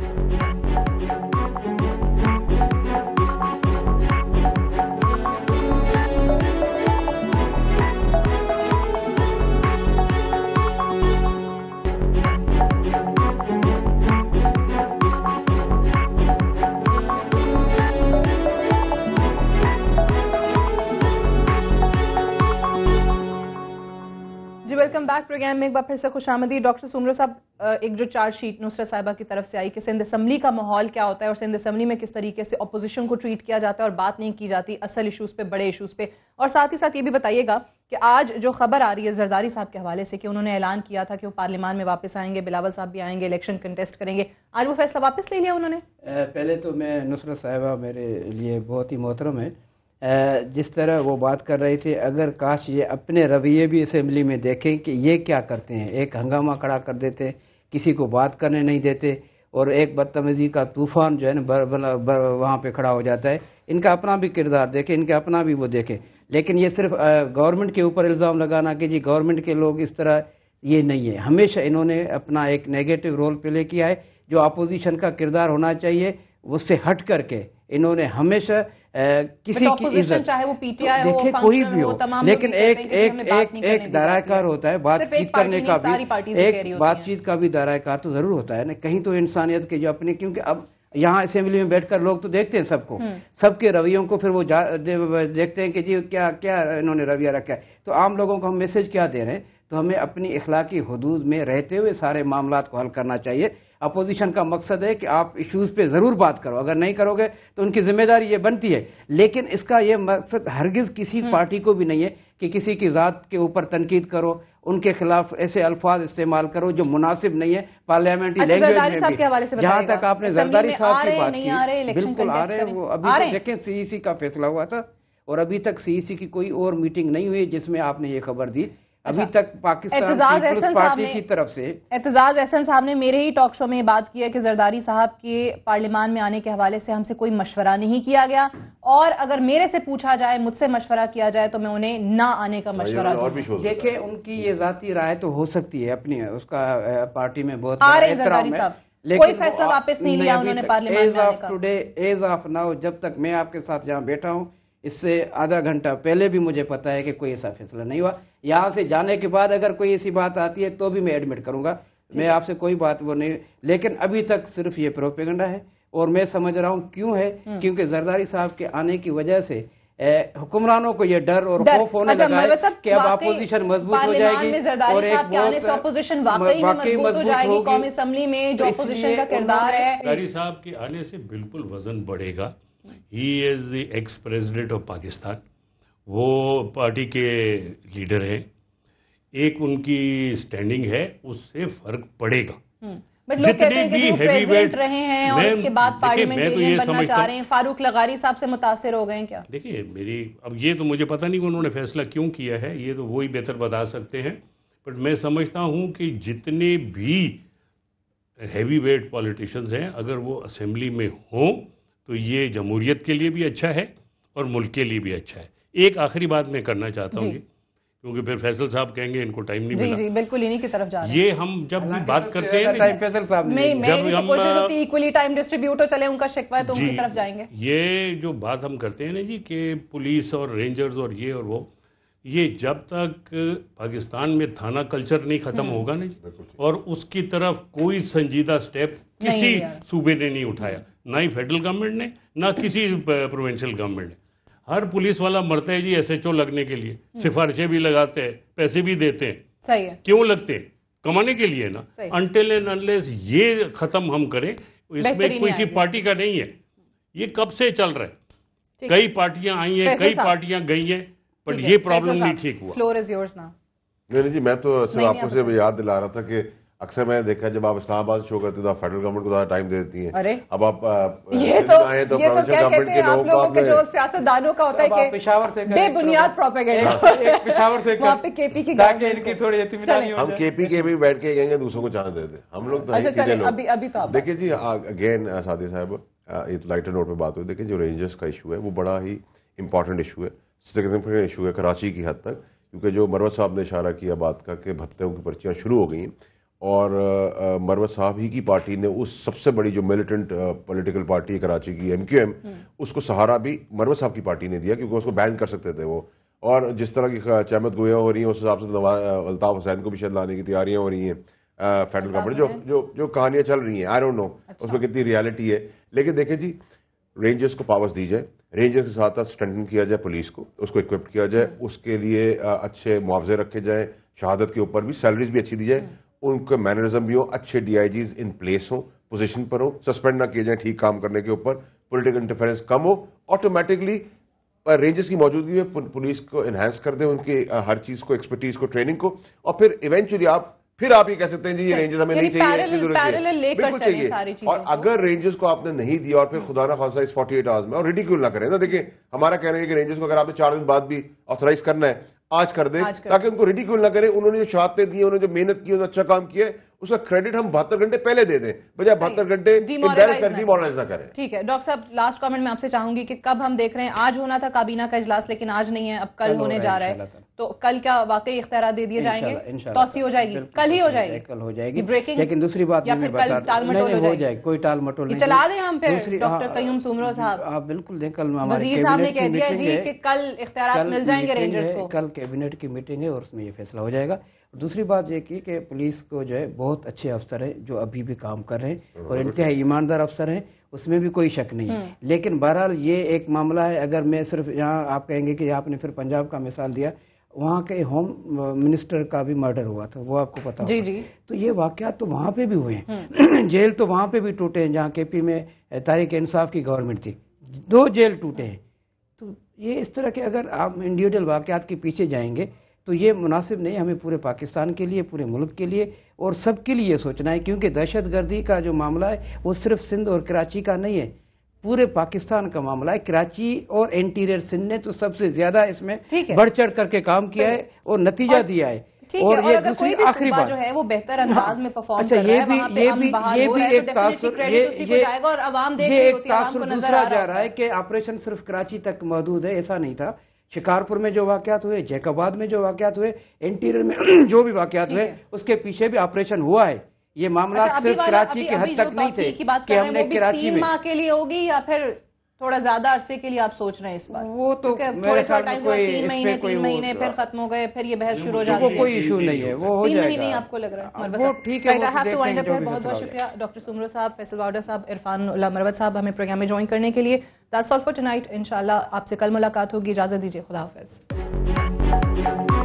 Welcome back programme में एक बार फिर से खुशामदी। डॉक्टर सुमरो साहब, एक जो चार्जशीट नुसरत साहिबा की तरफ से आई कि सिंध असेंबली का माहौल क्या होता है और सिंध असेंबली में किस तरीके से अपोजिशन को ट्रीट किया जाता है और बात नहीं की जाती असल इशूज़ पे, बड़े इशूज़ पे, और साथ ही साथ ये भी बताइएगा कि आज जो खबर आ रही है जरदारी साहब के हवाले से कि उन्होंने ऐलान किया था कि वो पार्लियामान में वापस आएंगे, बिलावल साहब भी आएंगे, इलेक्शन कंटेस्ट करेंगे, आज वो फैसला वापस ले लिया उन्होंने? पहले तो मैं नुसरत साहिबा मेरे लिए बहुत ही मोहतरम है। जिस तरह वो बात कर रहे थे, अगर काश ये अपने रवैये भी असेंबली में देखें कि ये क्या करते हैं। एक हंगामा खड़ा कर देते हैं, किसी को बात करने नहीं देते, और एक बदतमीज़ी का तूफ़ान जो है ना वहाँ पे खड़ा हो जाता है। इनका अपना भी किरदार देखें, इनका अपना भी वो देखें। लेकिन ये सिर्फ गवर्नमेंट के ऊपर इल्ज़ाम लगाना कि जी गवर्नमेंट के लोग इस तरह, ये नहीं है। हमेशा इन्होंने अपना एक नेगेटिव रोल प्ले किया है। जो अपोजिशन का किरदार होना चाहिए उससे हट करके इन्होंने हमेशा आ, किसी की इज्जत, चाहे वो पीटीआई हो, देखिए कोई भी हो, लेकिन एक एक एक एक दायराकार होता है बातचीत करने का भी, एक बातचीत का भी दायराकार तो जरूर होता है ना। कहीं तो इंसानियत के जो अपने, क्योंकि अब यहाँ असेंबली में बैठकर लोग तो देखते हैं सबको, सबके रवैयों को, फिर वो दे, देखते हैं कि जी क्या क्या इन्होंने रवैया रखा है। तो आम लोगों को हम मैसेज क्या दे रहे हैं? तो हमें अपनी इखलाकी हुदूद में रहते हुए सारे मामलात को हल करना चाहिए। अपोजिशन का मकसद है कि आप इश्यूज़ पे ज़रूर बात करो, अगर नहीं करोगे तो उनकी जिम्मेदारी ये बनती है। लेकिन इसका ये मकसद हरगिज़ किसी पार्टी को भी नहीं है कि किसी की ज़ात के ऊपर तनकीद करो, उनके खिलाफ ऐसे अल्फाज इस्तेमाल करो जो मुनासिब नहीं है पार्लियामेंट्री लैंग्वेज में भी। जहाँ तक आपने जरदारी साहब की बात की, बिल्कुल आ रहे हैं वो। अभी तक देखें सीईसी का फैसला हुआ था और अभी तक सीईसी की कोई और मीटिंग नहीं हुई जिसमें आपने ये खबर दी ابھی تک پاکستان اعتزاز پیپلز احسن پارٹی صاحب کی نے طرف سے اعتزاز احسن صاحب نے میرے ہی ٹاک شو میں بات کی ہے کہ زرداری صاحب کے پارلیمان میں آنے کے حوالے سے ہم سے کوئی مشورہ نہیں کیا گیا، اور اگر میرے سے پوچھا جائے، مجھ سے مشورہ کیا جائے تو میں انہیں نہ آنے کا مشورہ دوں۔ دیکھیں ان کی یہ ذاتی رائے تو ہو سکتی ہے، اپنی اس کا پارٹی میں بہت آ بڑا رہے احترام زرداری ہے، صاحب کوئی فیصلہ واپس نہیں لیا انہوں نے پارلیمان میں آنے کا۔ ٹوڈے ایز آف ناؤ جب تک میں آپ کے ساتھ یہاں بیٹھا ہوں، اس سے آدھا گھنٹہ پہلے بھی مجھے پتا ہے کہ کوئی ایسا فیصلہ نہیں ہوا۔ یہاں سے جانے کے بعد اگر کوئی ایسی بات آتی ہے تو بھی میں ایڈمٹ کروں گا، میں آپ سے کوئی بات وہ نہیں، لیکن ابھی تک صرف یہ پروپیگنڈا ہے، اور میں سمجھ رہا ہوں کیوں ہے، کیونکہ زرداری صاحب کے آنے کی وجہ سے حکمرانوں کو یہ ڈر اور خوف ہونے لگا ہے کہ اب اپوزیشن مضبوط ہو جائے گی، اور ایک اپوزیشن واقعی مضبوط ہو جائے گی قومی اسمبلی میں، جو اپوزیشن کا کردار ہے۔ زرداری صاحب کے آنے سے بالکل وزن بڑھے گا۔ He is the ex president of Pakistan, وہ پارٹی کے لیڈر ہیں، ایک ان کی سٹینڈنگ ہے، اس سے فرق پڑے گا۔ جتنے بھی ہیوی ویٹ رہے ہیں اور اس کے بعد پارلیمنٹیرین بننا چاہ رہے ہیں، فاروق لغاری صاحب سے متاثر ہو گئے ہیں کیا؟ دیکھیے میری اب یہ تو مجھے پتہ نہیں کہ انہوں نے فیصلہ کیوں کیا ہے، یہ تو وہی بہتر بتا سکتے ہیں، بٹ میں سمجھتا ہوں کہ جتنے بھی ہیوی ویٹ پولیٹیشنز ہیں اگر وہ اسمبلی میں ہوں تو یہ جمہوریت کے لیے بھی اچھا ہے اور ملک کے لیے بھی اچھا ہے۔ ایک آخری بات میں کرنا چاہتا ہوں، کیونکہ پھر فیصل صاحب کہیں گے ان کو ٹائم نہیں ملا۔ جی جی بالکل انہی کی طرف جا رہے ہیں۔ یہ ہم جب بھی بات کرتے ہیں ٹائم فیصل صاحب میں میری تو کوشش ہوتی ہے ایکولی ٹائم ڈسٹریبیوٹ ہو، چلے ان کا شکوہ ہے تو ان کی طرف جائیں گے۔ یہ جو بات ہم کرتے ہیں نا جی کہ پولیس اور رینجرز اور یہ اور وہ، یہ جب تک پاکستان میں تھانہ کلچر نہیں ختم ہوگا نا جی، اور اس کی طرف کوئی سنجیدہ سٹیپ کسی صوبے نے نہیں اٹھایا، نہ ہی فیڈرل گورنمنٹ نے نہ کسی پروونشل گورنمنٹ نے۔ ہر پولیس والا مرتا ہے جی ایس ایچ او لگنے کے لیے، سفارشیں بھی لگاتے ہیں، پیسے بھی دیتے ہیں، صحیح ہے، کیوں لگتے ہیں؟ کمانے کے لیے نا۔ انٹل اینڈ انلیس یہ ختم ہم کریں، اس میں کوئی سی پارٹی کا نہیں ہے، یہ کب سے چل رہا ہے، کئی پارٹیاں آئی ہیں، کئی پارٹیاں گئی ہیں، بٹ یہ پرابلم نہیں ٹھیک ہوا۔ فلور از یورز نا۔ نہیں جی، میں تو صرف آپ کو سے یاد دلا رہا تھا کہ اکثر میں نے دیکھا جب آپ اسلام آباد شو کرتے تو آپ فیڈرل گورنمنٹ کو زیادہ ٹائم دے دیتی ہیں، اب آپ یہ تو آئے تو پروونشل گورنمنٹ کے لوگوں کو، آپ نے جو سیاست دانوں کا ہوتا ہے کہ پشاور سے بے بنیاد پروپیگنڈا، پشاور سے وہاں پہ کے پی کی تاکہ ان کی تھوڑی اطمینانی ہو ہم کے پی کے بھی بیٹھ کے کہیں گے دوسروں کو چانس دے دیں، ہم لوگ تو سیدھے لوگ۔ دیکھیں جی اگین سعدیہ صاحب، یہ تو لائٹر نوٹ پہ بات ہوئی، دیکھیں جو رینجرز کا ایشو ہے وہ بڑا ہی امپورٹنٹ ایشو ہے، سگنیفیکنٹ ایشو ہے کراچی کی حد تک، کیونکہ جو مروت صاحب نے اشارہ کیا بات کا کہ بھتوں کی پرچیاں شروع ہو گئی ہیں، اور مروت صاحب ہی کی پارٹی نے اس سب سے بڑی جو ملیٹنٹ پولیٹیکل پارٹی ہے کراچی کی ایم کیو ایم، اس کو سہارا بھی مروت صاحب کی پارٹی نے دیا، کیونکہ اس کو بین کر سکتے تھے وہ، اور جس طرح کی چہمت گوئیاں ہو رہی ہیں اس حساب سے الطاف حسین کو بھی شاید لانے کی تیاریاں ہو رہی ہیں فیڈرل گورنمنٹ، جو جو جو کہانیاں چل رہی ہیں آئی ڈونٹ نو اس میں کتنی ریالٹی ہے، لیکن دیکھیں جی رینجرز کو پاورز دی جائے، رینجرز کے ساتھ ساتھ اسٹرینتھن کیا جائے پولیس کو، اس کو اکوپڈ کیا جائے، اس کے لیے اچھے معاوضے رکھے جائیں، شہادت کے اوپر بھی سیلریز بھی اچھی دی جائے، ان کے مینرزم بھی ہوں، اچھے D I Gs in place ہوں، پوزیشن پر ہوں، سسپینڈ نہ کیے جائیں ٹھیک کام کرنے کے اوپر، پولیٹیکل انٹرفیرنس کم ہو، آٹومیٹکلی رینجرز کی موجودگی میں پولیس کو انہینس کر دیں، ان کی ہر چیز کو، ایکسپرٹیز کو، ٹریننگ کو، اور پھر ایونچولی آپ پھر آپ یہ کہہ سکتے ہیں جی یہ رینجرز ہمیں نہیں چاہیے، اتنی ضرورت ہے، بالکل چاہیے، اور اگر رینجرز کو آپ نے نہیں دیا اور پھر خدا نہ خواستہ اس فورٹی ایٹ آورز میں، اور ریڈیکیول نہ کریں نا، دیکھیں ہمارا کہنا ہے کہ رینجرز کو اگر آپ نے چار دن بعد بھی آتھرائز کرنا ہے آج کر دیں، تاکہ ان کو ریڈیکیول نہ کریں، انہوں نے جو شہادتیں دی، انہوں نے جو محنت کی، انہوں نے اچھا کام کیا ہے، اس کا کریڈٹ ہم بہتر گھنٹے پہلے دے دیں، بجائے بہتر گھنٹے امبیرس کر ڈیمورلائز نہ کریں۔ ٹھیک ہے ڈاکٹر صاحب، لاسٹ کامنٹ میں آپ سے چاہوں گی کہ کب ہم دیکھ رہے ہیں، آج ہونا تھا کابینہ کا اجلاس لیکن آج نہیں ہے، اب کل ہونے جا رہا ہے، تو کل کیا واقعی اختیارات دے دیے جائیں گے، توسیع ہو جائے گی، کل ہی ہو جائے گی، کل ہو جائے گی، بریکنگ، لیکن دوسری بات میں بتا رہا ہوں نہیں ہو جائے گی، کوئی ٹال مٹول نہیں، چلا دیں ہم پھر ڈاکٹر قیوم سومرو صاحب، آپ بالکل دیں، کل ہمارے وزیر صاحب نے کہہ دیا جی کہ کل اختیارات مل جائیں گے رینجرز کو، کل کیبنٹ کی میٹنگ ہے اور اس میں یہ فیصلہ ہو جائے گا۔ دوسری بات یہ کی کہ پولیس کو جو ہے بہت اچھے افسر ہیں جو ابھی بھی کام کر رہے ہیں اور انتہائی ایماندار افسر ہیں، اس میں بھی کوئی شک نہیں ہے، لیکن بہرحال یہ ایک معاملہ ہے، اگر میں صرف یہاں آپ کہیں گے کہ آپ نے پھر پنجاب کا مثال دیا، وہاں کے ہوم منسٹر کا بھی مرڈر ہوا تھا، وہ آپ کو پتا ہوگا، جی جی، تو یہ واقعات تو وہاں پہ بھی ہوئے ہیں، جیل تو وہاں پہ بھی ٹوٹے ہیں جہاں کے پی میں تحریک انصاف کی گورنمنٹ تھی، دو جیل ٹوٹے ہیں، تو یہ اس طرح کے اگر آپ انڈیویجول واقعات کے پیچھے جائیں گے تو یہ مناسب نہیں، ہمیں پورے پاکستان کے لیے، پورے ملک کے لیے اور سب کے لیے یہ سوچنا ہے، کیونکہ دہشت گردی کا جو معاملہ ہے وہ صرف سندھ اور کراچی کا نہیں ہے، پورے پاکستان کا معاملہ ہے. کراچی اور انٹیریئر سندھ نے تو سب سے زیادہ اس میں ٹھیک ہے. بڑھ چڑھ کر کے کام کیا ہے اور نتیجہ دیا ہے. اور یہ دوسری آخری بات جو ہے وہ بہتر انداز میں پرفارم اچھا کر رہا یہ ہے، بھی وہاں پہ یہ ہم بھی بحال یہ ہو بھی رہے ہیں، ایک تو تاثر definitely یہ credit اسی کو یہ جائے گا اور عوام دیکھ یہ رہی ایک ہوتی ہے، عوام کو تاثر نظر دوسرا آ رہا جا رہا ہے کہ آپریشن صرف کراچی تک محدود ہے، ایسا نہیں تھا. شکارپور میں جو واقعات ہوئے، جیک آباد میں جو واقعات ہوئے، انٹیریئر میں جو بھی واقعات ہوئے، اس کے پیچھے بھی آپریشن ہوا ہے. یہ معاملات صرف کراچی کے حد تک نہیں تھے کہ ہم نے کراچی میں ماہ کے لیے ہوگی یا پھر تھوڑا زیادہ عرصے کے لیے آپ سوچ رہے ہیں اس بار؟ وہ تو میرے خیال میں کوئی اس پہ کوئی تین مہینے پھر ختم ہو گئے، پھر یہ بحث شروع ہو جاتی ہے. وہ کوئی ایشو نہیں ہے، وہ ہو تین جائے مہینے گا. آپ کو لگ رہا ہے؟ وہ ٹھیک ہے، بہت بہت شکریہ ڈاکٹر سمرو صاحب، فیصل واؤڈر صاحب، عرفان اللہ مروت صاحب ہمیں پروگرام میں جوائن کرنے کے لیے. That's all for tonight. انشاءاللہ آپ سے کل ملاقات ہوگی. اجازت دیجیے، خدا حافظ.